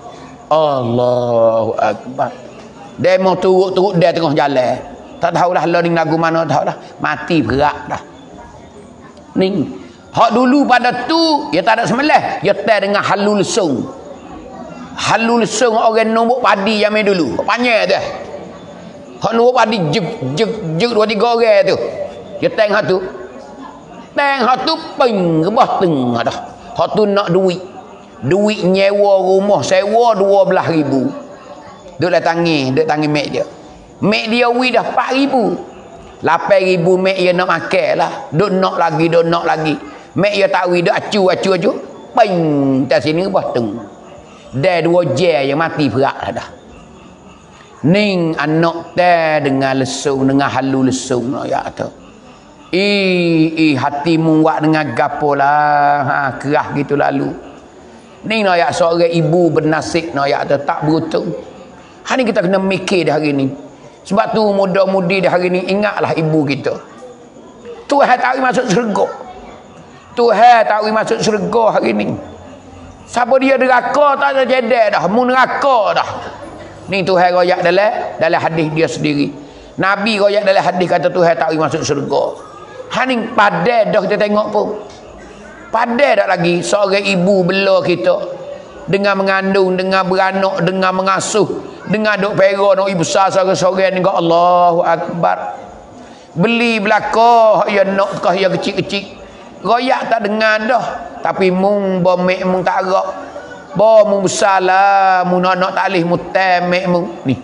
Allahu akbar. Dia mau turut-turut dia tengah jalan. Tak tahulah learning lagu mana tahu dah. Mati berat dah. Ni. Hak dulu pada tu dia tak ada semelah, dia tai dengan halul sung. Halul sung orang nombok padi zaman dulu. Panjang tu. Hak nombok padi jeg jeg jeg dua tiga orang tu. Dia tai hak tu. Tai hak tu ping rebah teng dah. Hak tu nak duit. Duit nyewa rumah sewa dua belas ribu. Duk dah tangi, duk tangi mek dia. Mek dia wi dah empat ribu. lapan ribu mek dia nak makan lah. Duk nak lagi, duk nak lagi. Mek dia tak wi, duk acu, acu, acu. Ping, tak sini rebah teng. Dah dua jam yang mati perak lah dah. Ning anak teh dengan lesung, dengan halu lesung nak ya tu. Ih, ih hatimu buat dengan gapo lah. Ha, kerah gitu lalu. Ni nak ya seorang ibu bernasib nak ya tu tak beruntung. Hari ni kita kena mikir dah hari ni. Sebab tu muda-mudi dah hari ni ingatlah ibu kita. Tuhan tak masuk syurga. Tuhan tak masuk syurga hari ni. Siapa dia neraka tak ada jedek dah, mu neraka dah. Ni Tuhan royak dalam dalam hadis dia sendiri. Nabi royak dalam hadis kata Tuhan tak masuk syurga. Haning padai dah kita tengok pun. Padai tak lagi seorang ibu bela kita dengan mengandung, dengan beranak, dengan mengasuh, dengan duk pera nak ibu besar seorang-seorang ni, Allahu Akbar. Beli belaka ya nak kah ya kecil-kecil. Royak tak dengar dah, tapi mung bomek mung tak arak. Bo mung besarlah, mung nak tak leh mutemek mung ni.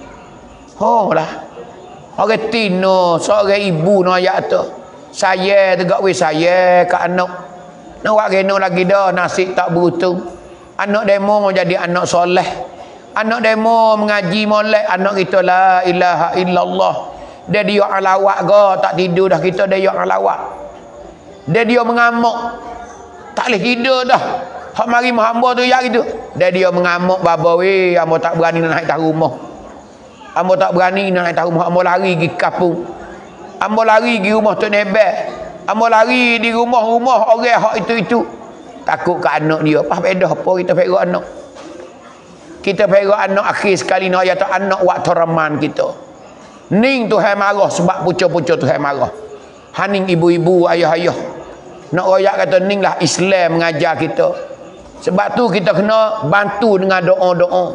Ho lah. Orang tino seorang ibu nak ayat tu. Saya tegak we saya ke anak. Nak buat kena lagi dah, nasib tak beruntung. Anak demo jadi anak soleh. Anak demo mengaji molek, anak kita la ilaha illallah. Dia dia alawat ke, tak tidur dah kita dia alawat. Dia dia mengamuk. Tak boleh tidur dah. Hak mari hamba tu ya gitu. Dia dia mengamuk baba we, hamba tak berani nak naik atas rumah. Hamba tak berani nak naik atas rumah, hamba lari pergi kampung. Hamba lari pergi rumah Tok Nebel. Hamba lari di rumah-rumah orang hak itu-itu. Takut ke anak dia. Apa beda apa kita perak anak. Kita perak anak akhir sekali nak ayat anak waktu raman kita. Ning Tuhan marah sebab pucuk-pucuk Tuhan marah. Haning ibu-ibu, ayah-ayah. Nak royak kata ning lah Islam mengajar kita. Sebab tu kita kena bantu dengan doa-doa.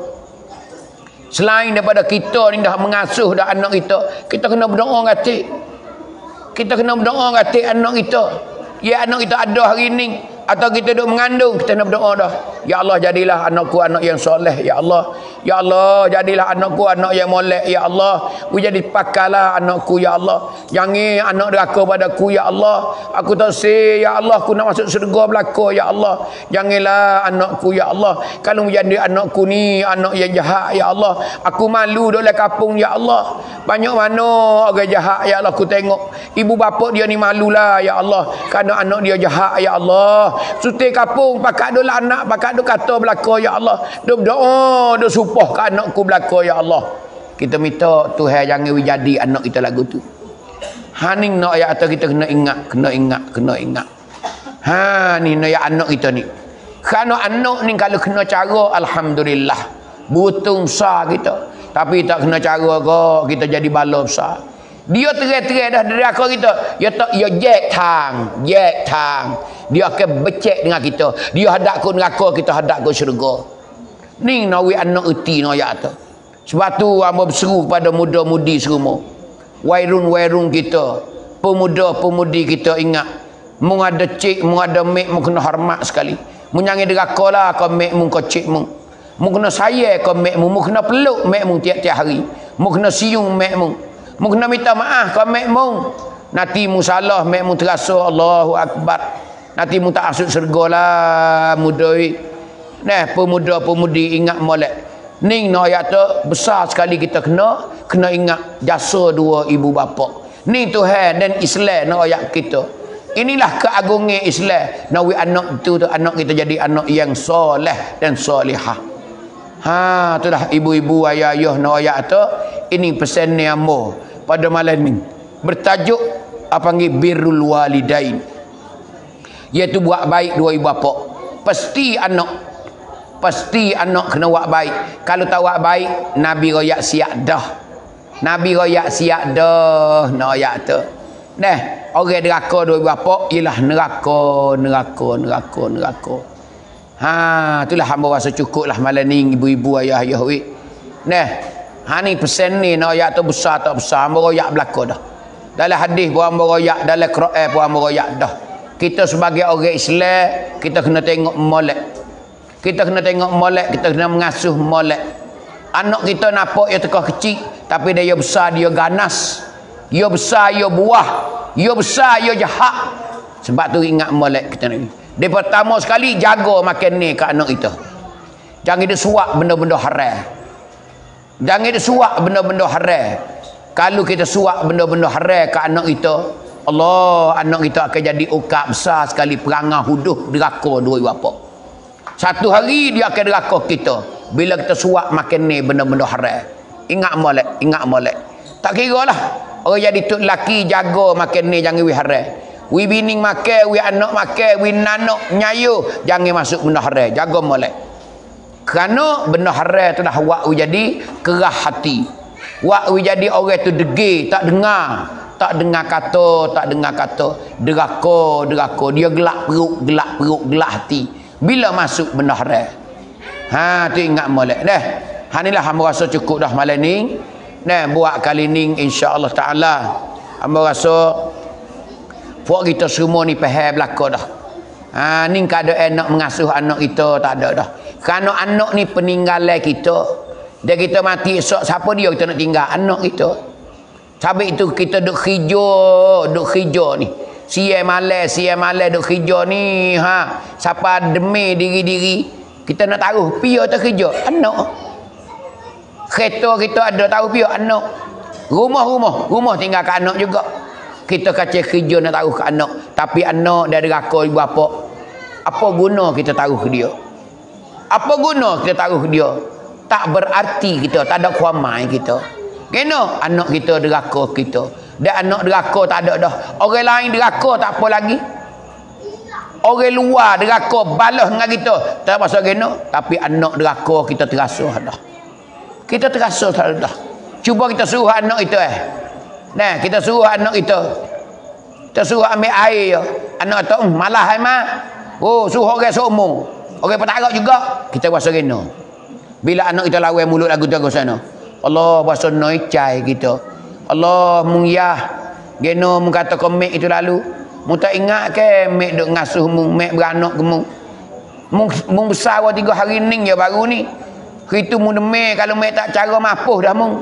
Selain daripada kita ni dah mengasuh dah anak kita, kita kena berdoa ngatik. Kita kena berdoa ngatik anak kita. Ya anak kita ada hari ni atau kita duk mengandung, kita nak berdoa dah. Ya Allah, jadilah anakku anak yang soleh. Ya Allah, ya Allah, jadilah anakku anak yang molek. Ya Allah, ku jadi pakarlah anakku. Ya Allah, jangan anak deraka padaku. Ya Allah, aku tak say. Ya Allah, aku nak masuk syurga belaka. Ya Allah, janganlah anakku. Ya Allah, kalau menjadi anakku ni anak yang jahat. Ya Allah, aku malu duduk dalam kampung. Ya Allah, banyak mana orang jahat. Ya Allah, aku tengok ibu bapa dia ni malulah. Ya Allah, kerana anak dia jahat. Ya Allah, suti kampung pakat duk anak, pakat duk kata belaka. Ya Allah, duk berdoa, duk supah ke anakku belaka. Ya Allah, kita minta Tuhan jangan jadi anak kita lagu tu. Haning nak ayat atau kita kena ingat, kena ingat, kena ingat. Ha ni nak ayat anak kita ni. Kerana anak ni kalau kena cara, alhamdulillah, butung besar kita. Tapi tak kena cara ke, kita jadi bala besar. Dia terai-terai dah dari akal kita. Dia tak, dia jek tang, jek tang. Dia akan becek dengan kita. Dia hadap ke neraka, kita hadap ke syurga. Ni nawi anak erti no ayat tu. Sebab tu hamba berseru kepada muda-mudi semua. Wairun-wairun kita, pemuda-pemudi kita ingat. Mung ada cik, mung ada mek, mung kena hormat sekali. Mung jangan deraka lah kau mek mung kau cik mung. Mung kena sayang kau mek mung, mung kena peluk mek mung tiap-tiap hari. Mung kena siung mek mung. Mung kena minta maaf kau mek mung. Nanti mung salah mek mung terasa Allahu Akbar. Nanti mung tak masuk syurga lah muda. Nah, pemuda-pemudi ingat molek. Ning no ayat tu besar sekali kita kena kena ingat jasa dua ibu bapa. Ni Tuhan dan Islam no ayat kita. Inilah keagungan Islam. Nawi anak itu tu anak kita jadi anak yang soleh dan solihah. Ha, itulah ibu-ibu ayah-ayah no ayat tu. Ini pesan ni ambo pada malam ni. Bertajuk apa panggil birrul walidain. Iaitu buat baik dua ibu bapa. Pasti anak Pasti anak kena buat baik. Kalau tak buat baik, Nabi royak siap dah. Nabi royak siap dah. Nak royak tu. Nah, orang neraka dua bapa ialah neraka, neraka, neraka, neraka. Ha, itulah hamba rasa cukup lah malam ni ibu-ibu ayah-ayah we. Nah, ha ni pesan ni nak royak tu besar tak besar, hamba royak belaka dah. Dalam hadis pun hamba royak, dalam Quran pun hamba royak dah. Kita sebagai orang Islam, kita kena tengok molek. Kita kena tengok molek, kita kena mengasuh molek. Anak kita nampak dia tekah kecil, tapi dia besar, dia ganas. Dia besar, dia buah. Dia besar, dia jahat. Sebab tu ingat molek kita ni. Dia pertama sekali jaga makan ni ke anak kita. Jangan dia suap benda-benda haram. Jangan dia suap benda-benda haram. Kalau kita suap benda-benda haram ke anak kita, Allah, anak kita akan jadi ukap besar sekali perangai huduh deraka dua bapa. Satu hari dia akan deraka kita bila kita suap makan ni benda-benda haram. Ingat molek, ingat molek. Tak kira lah. Orang jadi tok lelaki jaga makan ni jangan wi haram. Wi bining makan, wi anak makan, wi nanak nyayu, jangan masuk benda haram. Jaga molek. Kerana benda haram tu dah wak wi jadi kerah hati. Wak wi jadi orang tu degil, tak dengar. tak dengar kata, tak dengar kata, deraka, deraka, dia gelak perut, gelak perut, gelak hati. Bila masuk benda haram. Ha, tu ingat molek dah. Ha inilah hamba rasa cukup dah malam ni. Nah, buat kali ni insya-Allah taala hamba rasa puak kita semua ni faham belaka dah. Ha ni keadaan nak mengasuh anak kita tak ada dah. Kerana anak ni peninggalan kita. Dia kita mati esok siapa dia kita nak tinggal anak kita. Sebab itu kita duk kerja, duk kerja ni. Siang malam, siang malam duk kerja ni, ha. Siapa demi diri-diri kita nak taruh pia tu kerja anak. Kereta kita ada taruh pia anak. Rumah-rumah, rumah tinggal ke anak juga. Kita kacau kerja nak taruh ke anak, tapi anak dia deraka ibu bapa. Apa guna kita taruh ke dia? Apa guna kita taruh ke dia? Tak berarti kita, tak ada kuamai kita. Kena anak kita deraka kita. Dan anak deraka tak ada dah. Orang lain deraka tak apa lagi. Orang luar deraka balas dengan kita. Tak pasal kena, tapi anak deraka kita terasa dah. Kita terasa dah. Cuba kita suruh anak itu eh. Nah, kita suruh anak kita. Kita suruh ambil air. Anak tu, malah hai mak. Oh, suruh orang seumur. Orang petarak juga. Kita rasa kena. Bila anak kita lawan mulut lagu tu sana. Allah bahasa noi cai kita. Allah mungyah. Geno mun kata komek itu lalu. Mu tak ingat ke mek duk ngasuh mu, mek beranak ke mu. Mu besar wa tiga hari ning je baru ni. Itu mu demik kalau mek tak cara mapuh dah mu.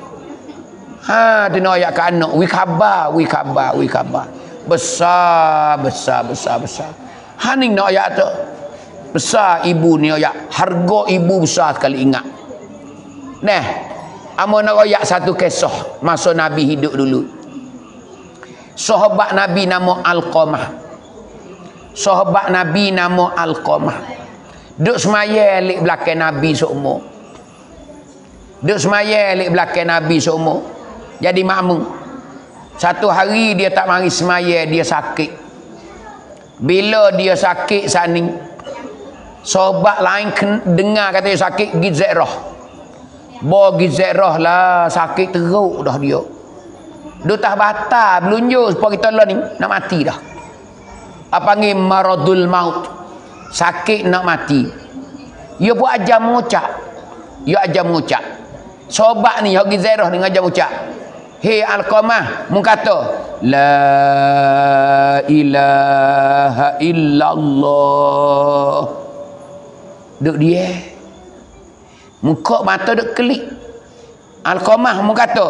Ha, tu nak ayat ke anak. Wi khabar, wi khabar, wi khabar. Besar, besar, besar, besar. Ha ni nak ayat tu. Besar ibu ni ayat. Harga ibu besar sekali ingat. Nah, amo nak ayat satu kisah masa Nabi hidup dulu. Sahabat Nabi nama Alqamah. Sahabat Nabi nama Alqamah. Duk semaya lik belakang Nabi seumur. Duk semaya lik belakang Nabi seumur. Jadi makmum. Satu hari dia tak mari semaya, dia sakit. Bila dia sakit sani, sahabat lain dengar kata dia sakit, pergi ziarah. Bawa pergi ziarah lah, sakit teruk dah dia. Dia tak batal, belunjuk supaya kita lah ni nak mati dah. Apa panggil maradul maut. Sakit nak mati. Dia buat ajar mengucap. Dia ajar mengucap. Sahabat ni, dia pergi ziarah dengan ajar mengucap. Hei Alqamah, mu kata la ilaha illallah. Duk dia. Muka mata duk kelik. Alqamah mu kata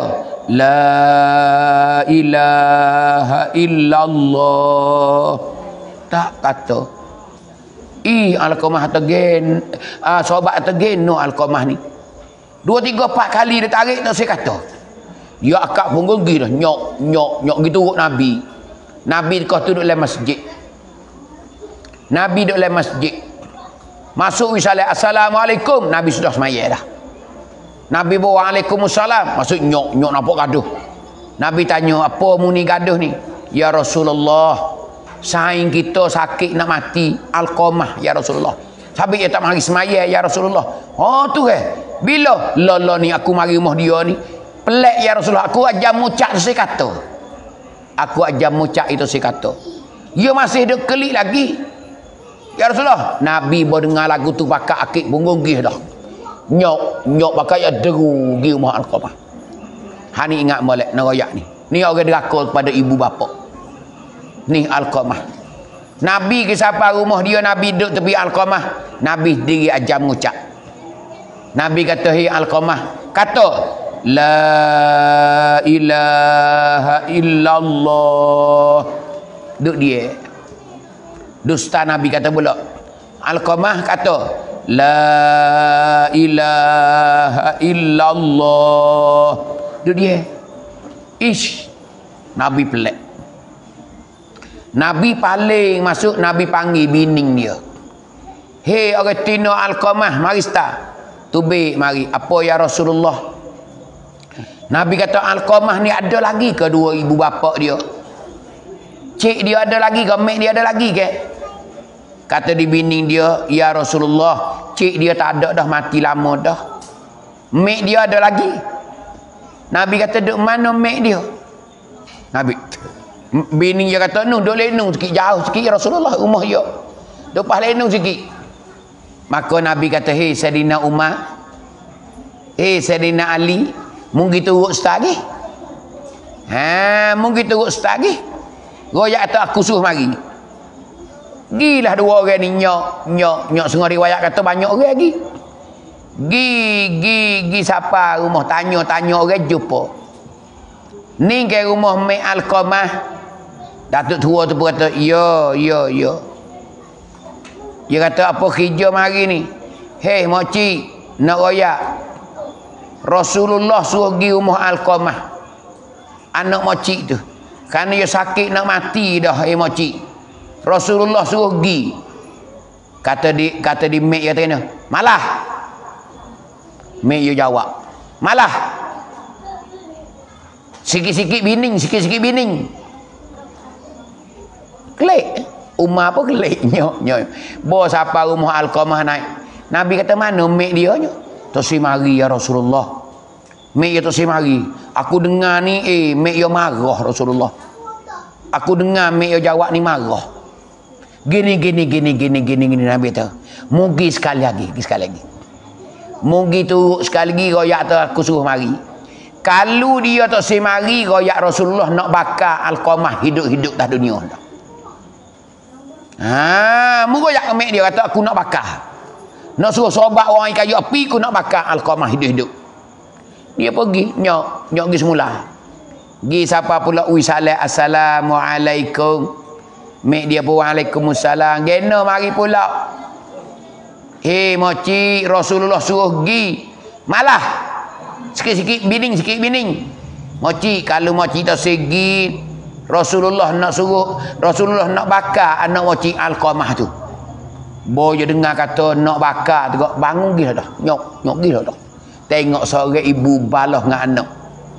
la ilaha illallah. Tak kata. Ih Alqamah tergen. Ah sahabat tergen no Alqamah ni. Dua tiga empat kali dia tarik tak saya kata. Dia akak pun gigi dah. Nyok, nyok, nyok gitu urut Nabi. Nabi kau duduk dalam masjid. Nabi duduk dalam masjid. Masuk wisalah. Assalamualaikum. Nabi sudah semaya dah. Nabi bawa Waalaikumsalam. Masuk nyok, nyok nampak gaduh. Nabi tanya, apa mu ni gaduh ni? Ya Rasulullah, saing kita sakit nak mati. Alqamah, ya Rasulullah. Sabit dia tak mari semaya, ya Rasulullah. Oh tu ke? Bila? Lala ni aku mari rumah dia ni. Pelak ya Rasulullah, aku ajar mucak tu saya kata. Aku ajar mucak itu saya kata. Dia masih duk kelik lagi. Ya Rasulullah, Nabi baru dengar lagu tu pakai akik punggung gih dah. Nyok, nyok pakai ya deru gi rumah Alqamah. Ha ni ingat molek narayak ni. Ni orang deraka kepada ibu bapa. Ni Alqamah. Nabi ke siapa rumah dia, Nabi duduk tepi Alqamah. Nabi diri ajar mucak. Nabi kata, "Hei Alqamah, kata la ilaha illallah." Duk dia. Dusta Nabi kata pula. Alqamah kata la ilaha illallah. Duk dia. Ish. Nabi pelik. Nabi paling masuk, Nabi panggil bining dia. Hei orang Tino Alqamah, mari start. Tubik mari. Apa ya Rasulullah? Nabi kata Alqamah ni ada lagi ke dua ibu bapa dia? Cik dia ada lagi ke? Mek dia ada lagi ke? Kata di bining dia, ya Rasulullah, cik dia tak ada dah, mati lama dah. Mek dia ada lagi. Nabi kata, duk mana mek dia? Nabi. Bini dia kata, "Nu, duk lenung sikit jauh sikit Rasulullah rumah dia." Duk pas lenung sikit. Maka Nabi kata, "Hei Saidina Umar, hei Saidina Ali, mungkin turut start lagi." Ha, mungkin turut start lagi. Royak kata aku suruh mari. Gilah dua orang ni nyok, nyok, nyok setengah riwayat kata banyak orang lagi. Gi, gi, gi siapa rumah tanya-tanya orang jumpa. Ni ke rumah Mek Alqamah. Datuk tua tu pun kata, "Ya, ya, ya." Dia kata, "Apa kerja mari ni?" "Hei moci, nak royak. Rasulullah suruh pergi rumah Alqamah. Anak moci tu. Kerana dia sakit nak mati dah, eh moci. Rasulullah suruh pergi." Kata di kata di mek kata kena, "Malah." Mek dia jawab, "Malah. Sikit-sikit bining, sikit-sikit bining." Kelik. Umar apa kelik nyok nyok. Bos apa rumah Alqamah naik. Nabi kata, "Mana mek dia nyok?" "Tosi mari ya Rasulullah." Mek dia tosi mari. Aku dengar ni eh mek dia marah Rasulullah. Aku dengar mek dia jawab ni marah. Gini gini gini gini gini gini Nabi kata. Mugi sekali lagi, sekali lagi. Mugi tu sekali lagi royak tu aku suruh mari. Kalau dia tak semari royak Rasulullah nak bakar Alqamah hidup-hidup dah dunia dah. Ha, mu royak mek dia kata aku nak bakar. Nak suruh sobat orang kayu api aku nak bakar Alqamah hidup-hidup. Dia pergi nyok, nyok pergi semula. Gi siapa pula ui salam assalamualaikum. Mek dia pun waalaikumsalam. Gena mari pula. "Hei moci, Rasulullah suruh pergi." "Malah. Sikit-sikit bining, sikit bining." "Moci, kalau moci tak segi Rasulullah nak suruh, Rasulullah nak bakar anak moci Alqamah tu." Boy dia dengar kata nak bakar tu, bangun gila dah. Nyok, nyok gila dah. Tengok seorang ibu balah dengan anak.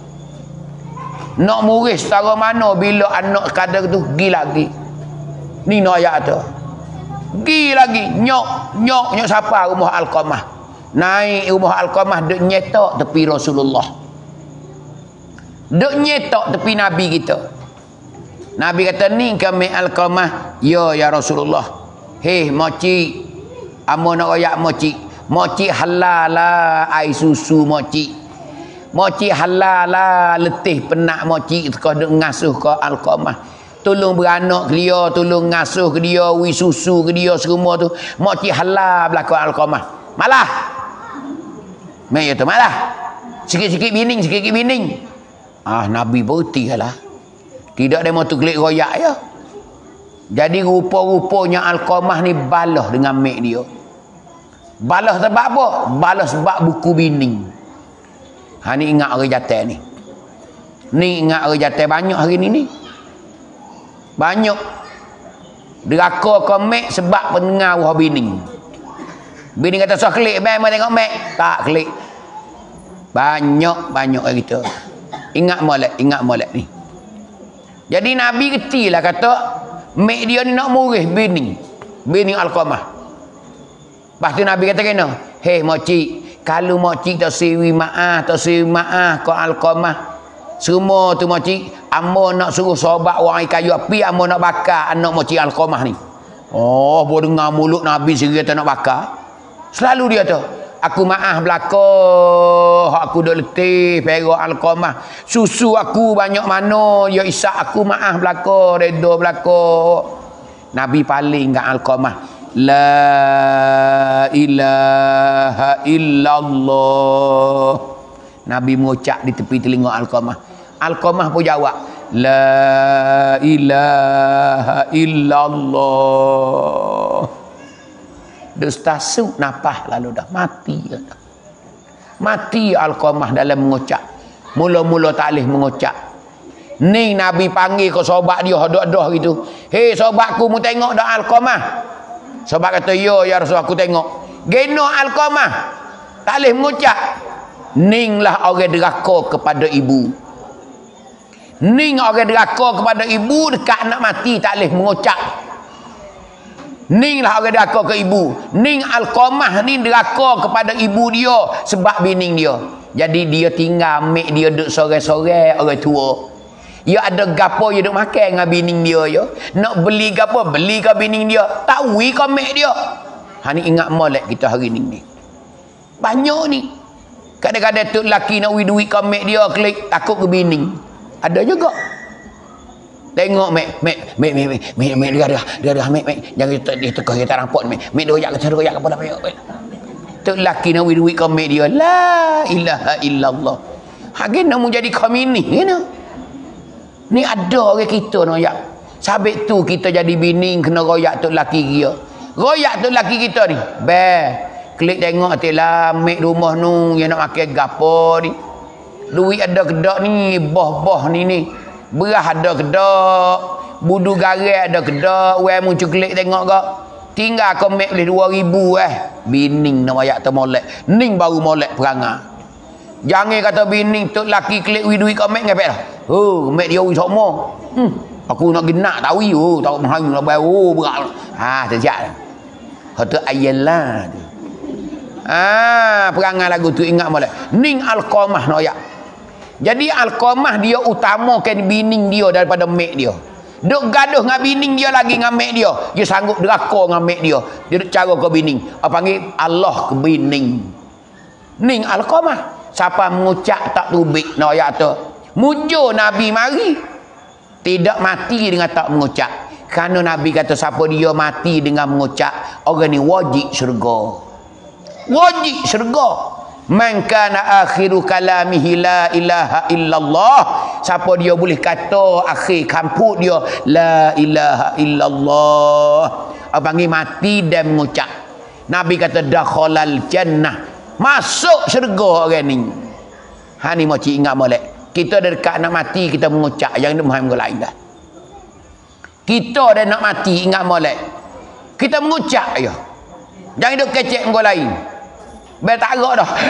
Nak muris setara mana bila anak kadar tu pergi lagi. Ni nak ayat tu. Pergi lagi. Nyok, nyok, nyok siapa rumah Alqamah. Naik rumah Alqamah duk nyetok tepi Rasulullah. Duk nyetok tepi Nabi kita. Nabi kata, "Ni kami Alqamah." "Ya, ya Rasulullah." "Hei moci, amo nak royak moci. Moci halal lah air susu moci. Moci halal lah letih penak moci kau duk ngasuh ke Alqamah. Tolong beranak ke dia, tolong ngasuh ke dia, wi susu ke dia semua tu. Moci halal belaka Alqamah." "Malah." Mek tu malah. Sikit-sikit bining, sikit-sikit bining. Ah, Nabi berhenti lah. Tidak ada motu klik royak ya. Jadi rupa-rupanya Alqamah ni balah dengan mek dia. Balah sebab apa? Balah sebab buku bining. Ha ni ingat orang jatuh ni. Ni ingat orang jatuh banyak hari ni ni. Banyak. Deraka ke mek sebab pengaruh bining. Bining kata so klik bang mau tengok mek. Tak klik. Banyak banyak orang kita. Ingat molek, ingat molek ni. Jadi Nabi ketilah kata mek dia ni nak murih bining. Bining Alqamah. Lepas tu Nabi kata kena, "Hei moci, kalau moci tak siwi maaf, tak siwi maaf ke Alqamah. Semua tu moci, amo nak suruh sobat orang kayu api, amo nak bakar anak moci Alqamah ni." Oh, boleh dengar mulut Nabi sendiri kata nak bakar. Selalu dia tu, "Aku maaf belaka, aku dah letih perak Alqamah. Susu aku banyak mana, ya Isa aku maaf belaka, reda belaka." Nabi paling kat Alqamah, "La ilaha illallah." Nabi mengucap di tepi telinga Alqamah. Alqamah pun jawab, "La ilaha illallah." Dia stasuk napah lalu dah mati dah. Mati Alqamah dalam mengucap. Mula-mula tak boleh mengucap. Ni Nabi panggil ke sobat dia hadak-dah gitu. "Hei sobatku, mu tengok dah Alqamah." Sobat kata, "Ya ya Rasul, aku tengok." Geno Alqamah tak boleh mengucap. Ninglah orang deraka kepada ibu. Ning orang deraka kepada ibu dekat nak mati tak boleh mengucap. Ninglah orang deraka ke ibu. Ning Alqamah ni deraka kepada ibu dia sebab bining dia. Jadi dia tinggal mek dia duduk sore-sore orang tua. Ya ada gapo ya duk makan dengan bining dia ya. Nak beli gapo beli ke bining dia. Tak wi ke mek dia. Ha ni ingat molek kita hari ni ni. Banyak ni. Kadang-kadang tu lelaki nak wi duit ke mek dia klik takut ke bining. Ada juga. Tengok mek mek mek mek mek mek mek dia dia dia dia mek mek jangan dia tekah kita rampok mek mek doyak ke doyak ke apa mek. Tu lelaki nak wi duit ke mek dia. La ilaha illallah. Hagi nak mu jadi komini kena. Ni ada orang kita noyak. Sabit tu kita jadi bini kena royak tu lelaki dia. Royak tu lelaki kita ni. Be, klik tengok telah mek rumah nu yang nak makan gapo ni. Duit ada kedak ni, boh-boh ni ni. Beras ada kedak, budu garai ada kedak. Wei mu klik tengok gak. Tinggal kau mek boleh dua ribu eh. Bining nak royak tu molek. Ning baru molek perangai. Jangan kata bini tu laki klik wi duit kau mek ngepek dah. Oh, mek dia wi sama. Hmm, aku nak genak tahu yo, tahu mahal nak bayar oh berat. Ha, sejak. Hotu ayyalah. Ah, perangai lagu tu ingat molek. Ning Alqamah noyak. Jadi Alqamah dia utamakan bini dia daripada mek dia. Duk gaduh dengan bini dia lagi dengan mek dia. Dia sanggup deraka dengan mek dia. Dia duk cara ke bini. Apa panggil Allah ke bini. Ning Alqamah. Siapa mengucap tak tubik nak ayat tu. Mujur Nabi mari. Tidak mati dengan tak mengucap. Kerana Nabi kata siapa dia mati dengan mengucap. Orang ni wajib syurga. Wajib syurga. Man kana akhiru kalamihi la ilaha illallah. Siapa dia boleh kata akhir kamput dia. La ilaha illallah. Apa panggil mati dan mengucap. Nabi kata dakhalal jannah. Masuk syurga orang ni. Ha ni moci ingat molek. Kita dah dekat nak mati kita mengucap yang demam ke lain dah. Kita dah nak mati ingat molek. Kita mengucap ya. Jangan duk kecek engkau lain. Biar tak agak dah.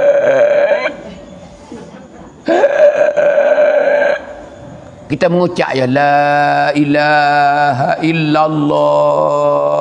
Kita mengucap ya la ilaha illallah.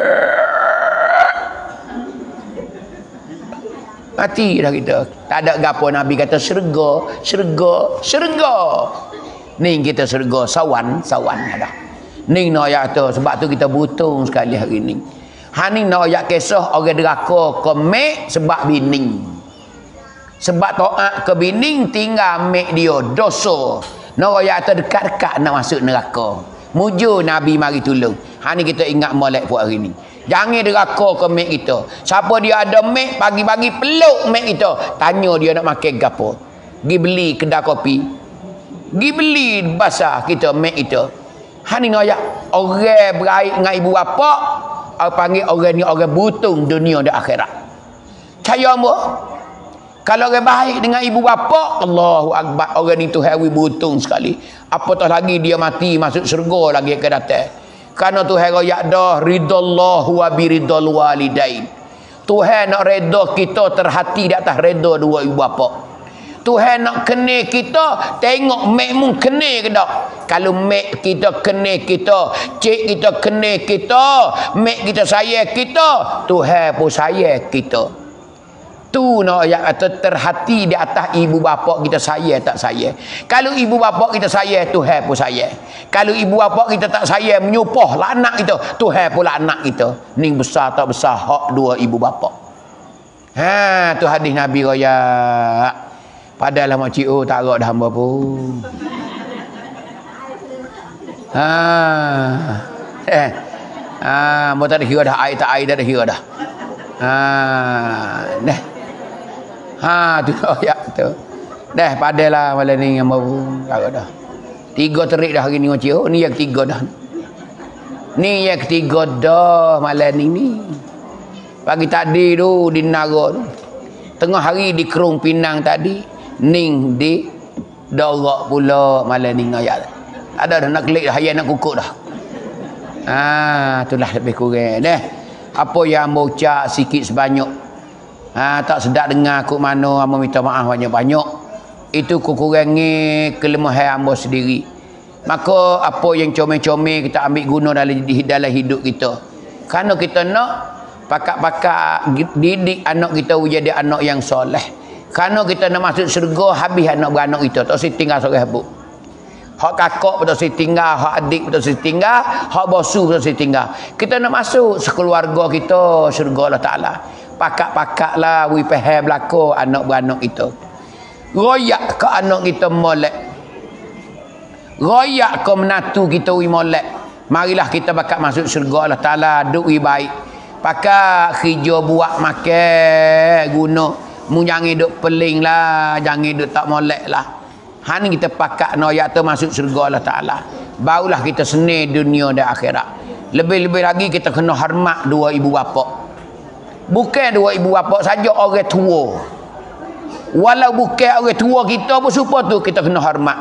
Mati dah kita. Tak ada gapo Nabi kata syurga, syurga, syurga. Ni kita syurga sawan, sawan ada. Ni nak ayat tu sebab tu kita butung sekali hari ni. Ha ni nak ayat kisah orang deraka ke mek sebab bini. Sebab taat ke bini tinggal mek dia dosa. Nak ayat tu dekat-dekat nak masuk neraka. Mujur Nabi mari tolong. Ha ni kita ingat molek buat hari ni. Jangan deraka ke mek kita. Siapa dia ada mek, pagi-pagi peluk mek kita. Tanya dia nak makan gapo. Gi beli kedai kopi. Gi beli basah kita mek kita. Ha ni noyak. Orang beraik dengan ibu bapa, apa panggil orang ni orang butung dunia dan akhirat. Caya mo. Kalau orang baik dengan ibu bapa, Allahu akbar, orang ni tu hawi butung sekali. Apatah lagi dia mati masuk syurga lagi ke datang. Karena Tuhan royak dah ridallahu wa biridal walidain. Tuhan nak redha kita terhati di atas redha dua ibu bapa. Tuhan nak kena kita tengok mek mu kena ke tak. Kalau mek kita kena kita, cik kita kena kita, mek kita sayang kita, Tuhan pun sayang kita. Tu nak yang kata terhati di atas ibu bapa kita sayang tak sayang. Kalau ibu bapa kita sayang, Tuhan pun sayang. Kalau ibu bapa kita tak sayang, menyupah anak kita, Tuhan pula anak kita. Ni besar tak besar hak dua ibu bapa. Ha, tu hadis Nabi royak. Padahal mak cik oh tak agak dah hamba pun. Ha. Eh. Ha, mau tak ada kira dah air tak air dah ada kira dah. Ha, dah. Ha tu ayat tu. Dah padalah malam ni yang baru agak dah. Tiga terik dah hari ni macam oh ni yang ketiga dah. Ni yang ketiga dah malam ni ni. Pagi tadi tu di Nara tu. Tengah hari di Kerung Pinang tadi, ning di Dorak pula malam ni ayat. Ada dah nak klik dah hayat nak kukuk dah. Ah itulah lebih kurang dah. Apa yang mau ucap sikit sebanyak. Ha, tak sedap dengar aku mana hamba minta maaf banyak-banyak. Itu kekurangan kelemahan hamba sendiri. Maka apa yang comel-comel kita ambil guna dalam, dalam hidup kita. Kerana kita nak pakak-pakak didik anak kita jadi anak yang soleh. Kerana kita nak masuk syurga habis anak beranak kita. Tak usah tinggal seorang habuk. Hak kakak betul si tinggal, hak adik betul si tinggal, hak bosu betul si tinggal. Kita nak masuk sekeluarga kita syurga Allah Taala. Pakak-pakak lah we faham belako anak beranak kita. Royak ke anak kita molek. Royak ke menatu kita we molek. Marilah kita bakal masuk syurga Allah Taala, duk we baik. Pakak kerja buat makan guna. Mu jangan duk peling lah, jangan duk tak molek lah. Han kita pakak noyak tu masuk syurga Allah Taala. Barulah kita seni dunia dan akhirat. Lebih-lebih lagi kita kena hormat dua ibu bapa. Bukan dua ibu bapa saja, orang tua. Walau bukan orang tua kita pun supaya tu kita kena hormat.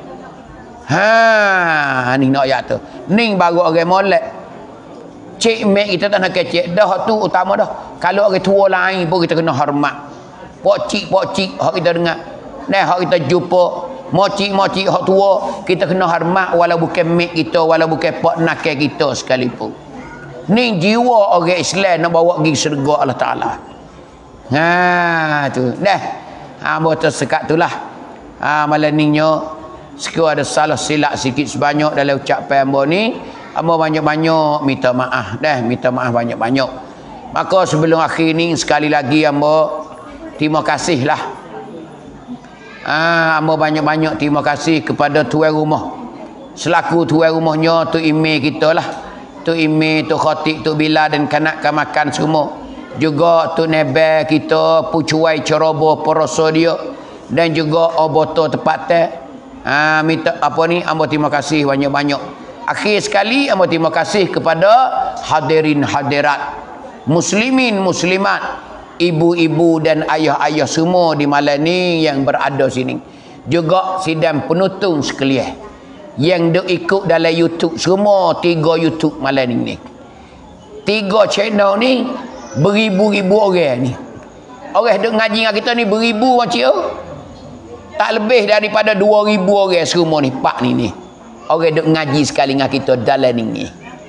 Ha, ni noyak tu. Ning baru orang molek. Cik mek kita tak nak kecek dah tu utama dah. Kalau orang tua lain pun kita kena hormat. Pok cik pok cik hak kita dengar. Nah, hak kita jumpa moci-moci hak tua, kita kena hormat walau bukan mek kita, walau bukan pak nakal kita sekalipun. Ni jiwa orang Islam nak bawa pergi syurga Allah Taala. Ha tu. Dah. Ha motor sekat tulah. Ha malam ninyo sekiranya ada salah silap sikit sebanyak dalam ucapan hamba ni, hamba banyak-banyak minta maaf dah, minta maaf banyak-banyak. Maka sebelum akhir ni sekali lagi hamba terima kasihlah. Ah, hamba banyak-banyak terima kasih kepada tuan rumah. Selaku tuan rumahnya tu email kita lah. Tu email, tu khatib, tu bila dan kanak makan semua. Juga tu nebel kita, pucuai ceroboh poroso dia. Dan juga oboto tepat teh. Ah, minta apa ni, hamba terima kasih banyak-banyak. Akhir sekali hamba terima kasih kepada hadirin hadirat. Muslimin muslimat. Ibu-ibu dan ayah-ayah semua di malam ni yang berada sini. Juga sidang penonton sekalian yang duk ikut dalam YouTube semua, tiga YouTube malam ni. Tiga channel ni beribu-ribu orang ni. Orang duk ngaji dengan kita ni beribu macam tak lebih daripada dua ribu orang semua ni, pak ni ni. Orang duk ngaji sekali dengan kita dalam ni.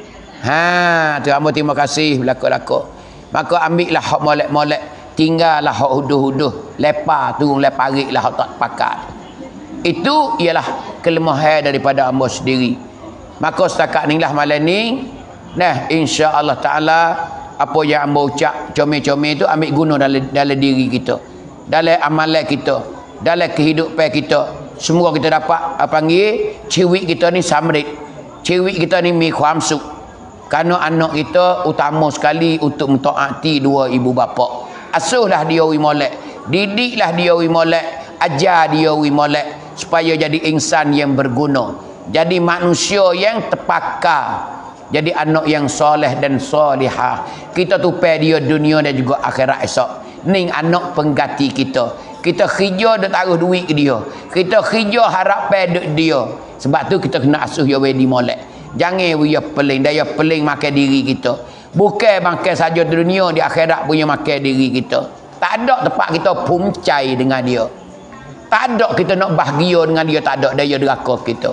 Ha, tu hamba terima kasih belaka-belaka. Maka ambillah hak molek-molek, tinggallah hak huduh-huduh, lepas turun leparik lah hak tak pakat. Itu ialah kelemahan daripada hamba sendiri. Maka setakat inilah malam ni, nah insya-Allah taala apa yang hamba ucap comel-comel itu ambil guna dalam dalam diri kita, dalam amalan kita, dalam kehidupan kita. Semua kita dapat apa panggil ciwik kita ni samrit. Ciwik kita ni mi khamsuk. Kerana anak kita utama sekali untuk mentaati dua ibu bapa. Asuhlah dia wi molek, didiklah dia wi molek, ajar dia wi molek supaya jadi insan yang berguna, jadi manusia yang terpakar, jadi anak yang soleh dan solihah. Kita tupai dia dunia dan juga akhirat esok. Ning anak pengganti kita. Kita kerja dak taruh duit ke dia. Kita kerja harap pedek dia. Sebab tu kita kena asuh dia wedi molek. Jangan dia peling, dia peling makan diri kita. Bukan makan saja dunia, di akhirat punya makan diri kita. Tak ada tempat kita puncai dengan dia. Tak ada kita nak bahagia dengan dia, tak ada dia neraka kita.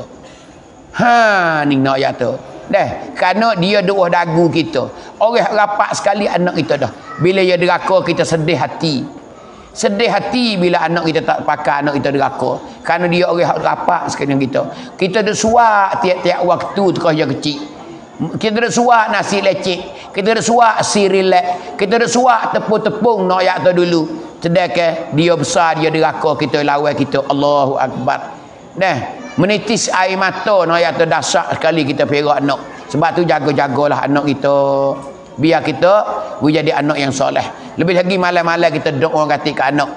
Ha, ni nak ya tu. Dah, kerana dia dua dagu kita. Orang rapat sekali anak kita dah. Bila dia neraka kita sedih hati. Sedih hati bila anak kita tak pakai, anak kita neraka. Kerana dia orang rapat sekali dengan kita. Kita dah suak tiap-tiap waktu tu kau yang kecil. Kita dah suak nasi lecek. Kita dah suak si relax. Kita dah suak tepung-tepung nak yak tu dulu. Sedangkan dia besar, dia neraka kita, lawan kita. Allahu Akbar. Nah, menitis air mata nak yak tu dahsyat sekali kita perak anak. Sebab tu jaga-jagalah anak kita. Biar kita boleh jadi anak yang soleh. Lebih lagi malam-malam kita doa kata ke anak.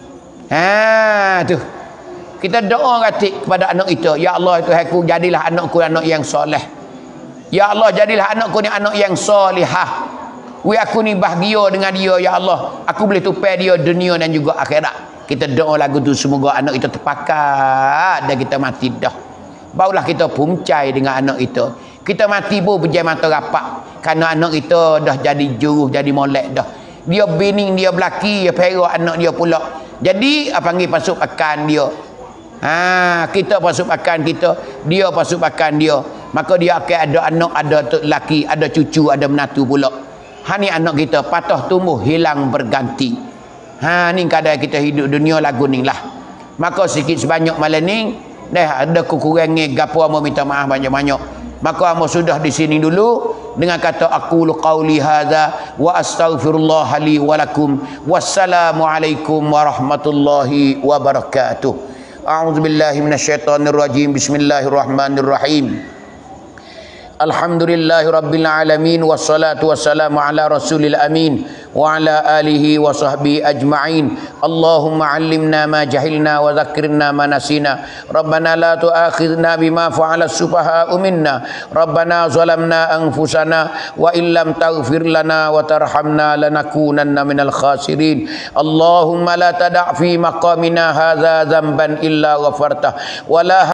Ha tu. Kita doa kata kepada anak kita, ya Allah Tuhan aku, jadilah anakku anak yang soleh. Ya Allah, jadilah anakku ni anak yang solihah. Wi aku ni bahagia dengan dia, ya Allah. Aku boleh tupai dia dunia dan juga akhirat. Kita doa lagu tu semoga anak kita terpakat dan kita mati dah. Barulah kita puncai dengan anak kita. Kita mati pun berjaya mata rapat. Kerana anak kita dah jadi juruh, jadi molek dah. Dia bining, dia belaki, dia perak anak dia pula. Jadi apa panggil pasukan dia. Ha, kita pasukan kita, dia pasukan dia. Maka dia akan ada anak, ada laki, ada cucu, ada menatu pula. Ha ni anak kita patah tumbuh, hilang berganti. Ha ni kadang kita hidup dunia lagu ni lah. Maka sikit sebanyak malam ni dah ada kekurangan gapo amo minta maaf banyak-banyak. Maka amo sudah di sini dulu dengan kata aqulu qauli hadza wa astaghfirullah li wa lakum. Wassalamu alaikum warahmatullahi wabarakatuh. A'udzubillahi minasyaitonir rajim. Bismillahirrahmanirrahim. Alhamdulillahi rabbil alamin wassalatu wassalamu ala rasulil amin wa ala alihi wa sahbihi ajma'in. Allahumma 'allimna ma jahilna wa dzakkirna ma nasina. Rabbana la tu'akhidhna bima fa'ala as-sufaha'u minna. Rabbana zalamna anfusana wa illam taghfir lana wa tarhamna lanakunanna minal khasirin. Allahumma la tada' fi maqamina hadza dhanban illa ghafartah wa la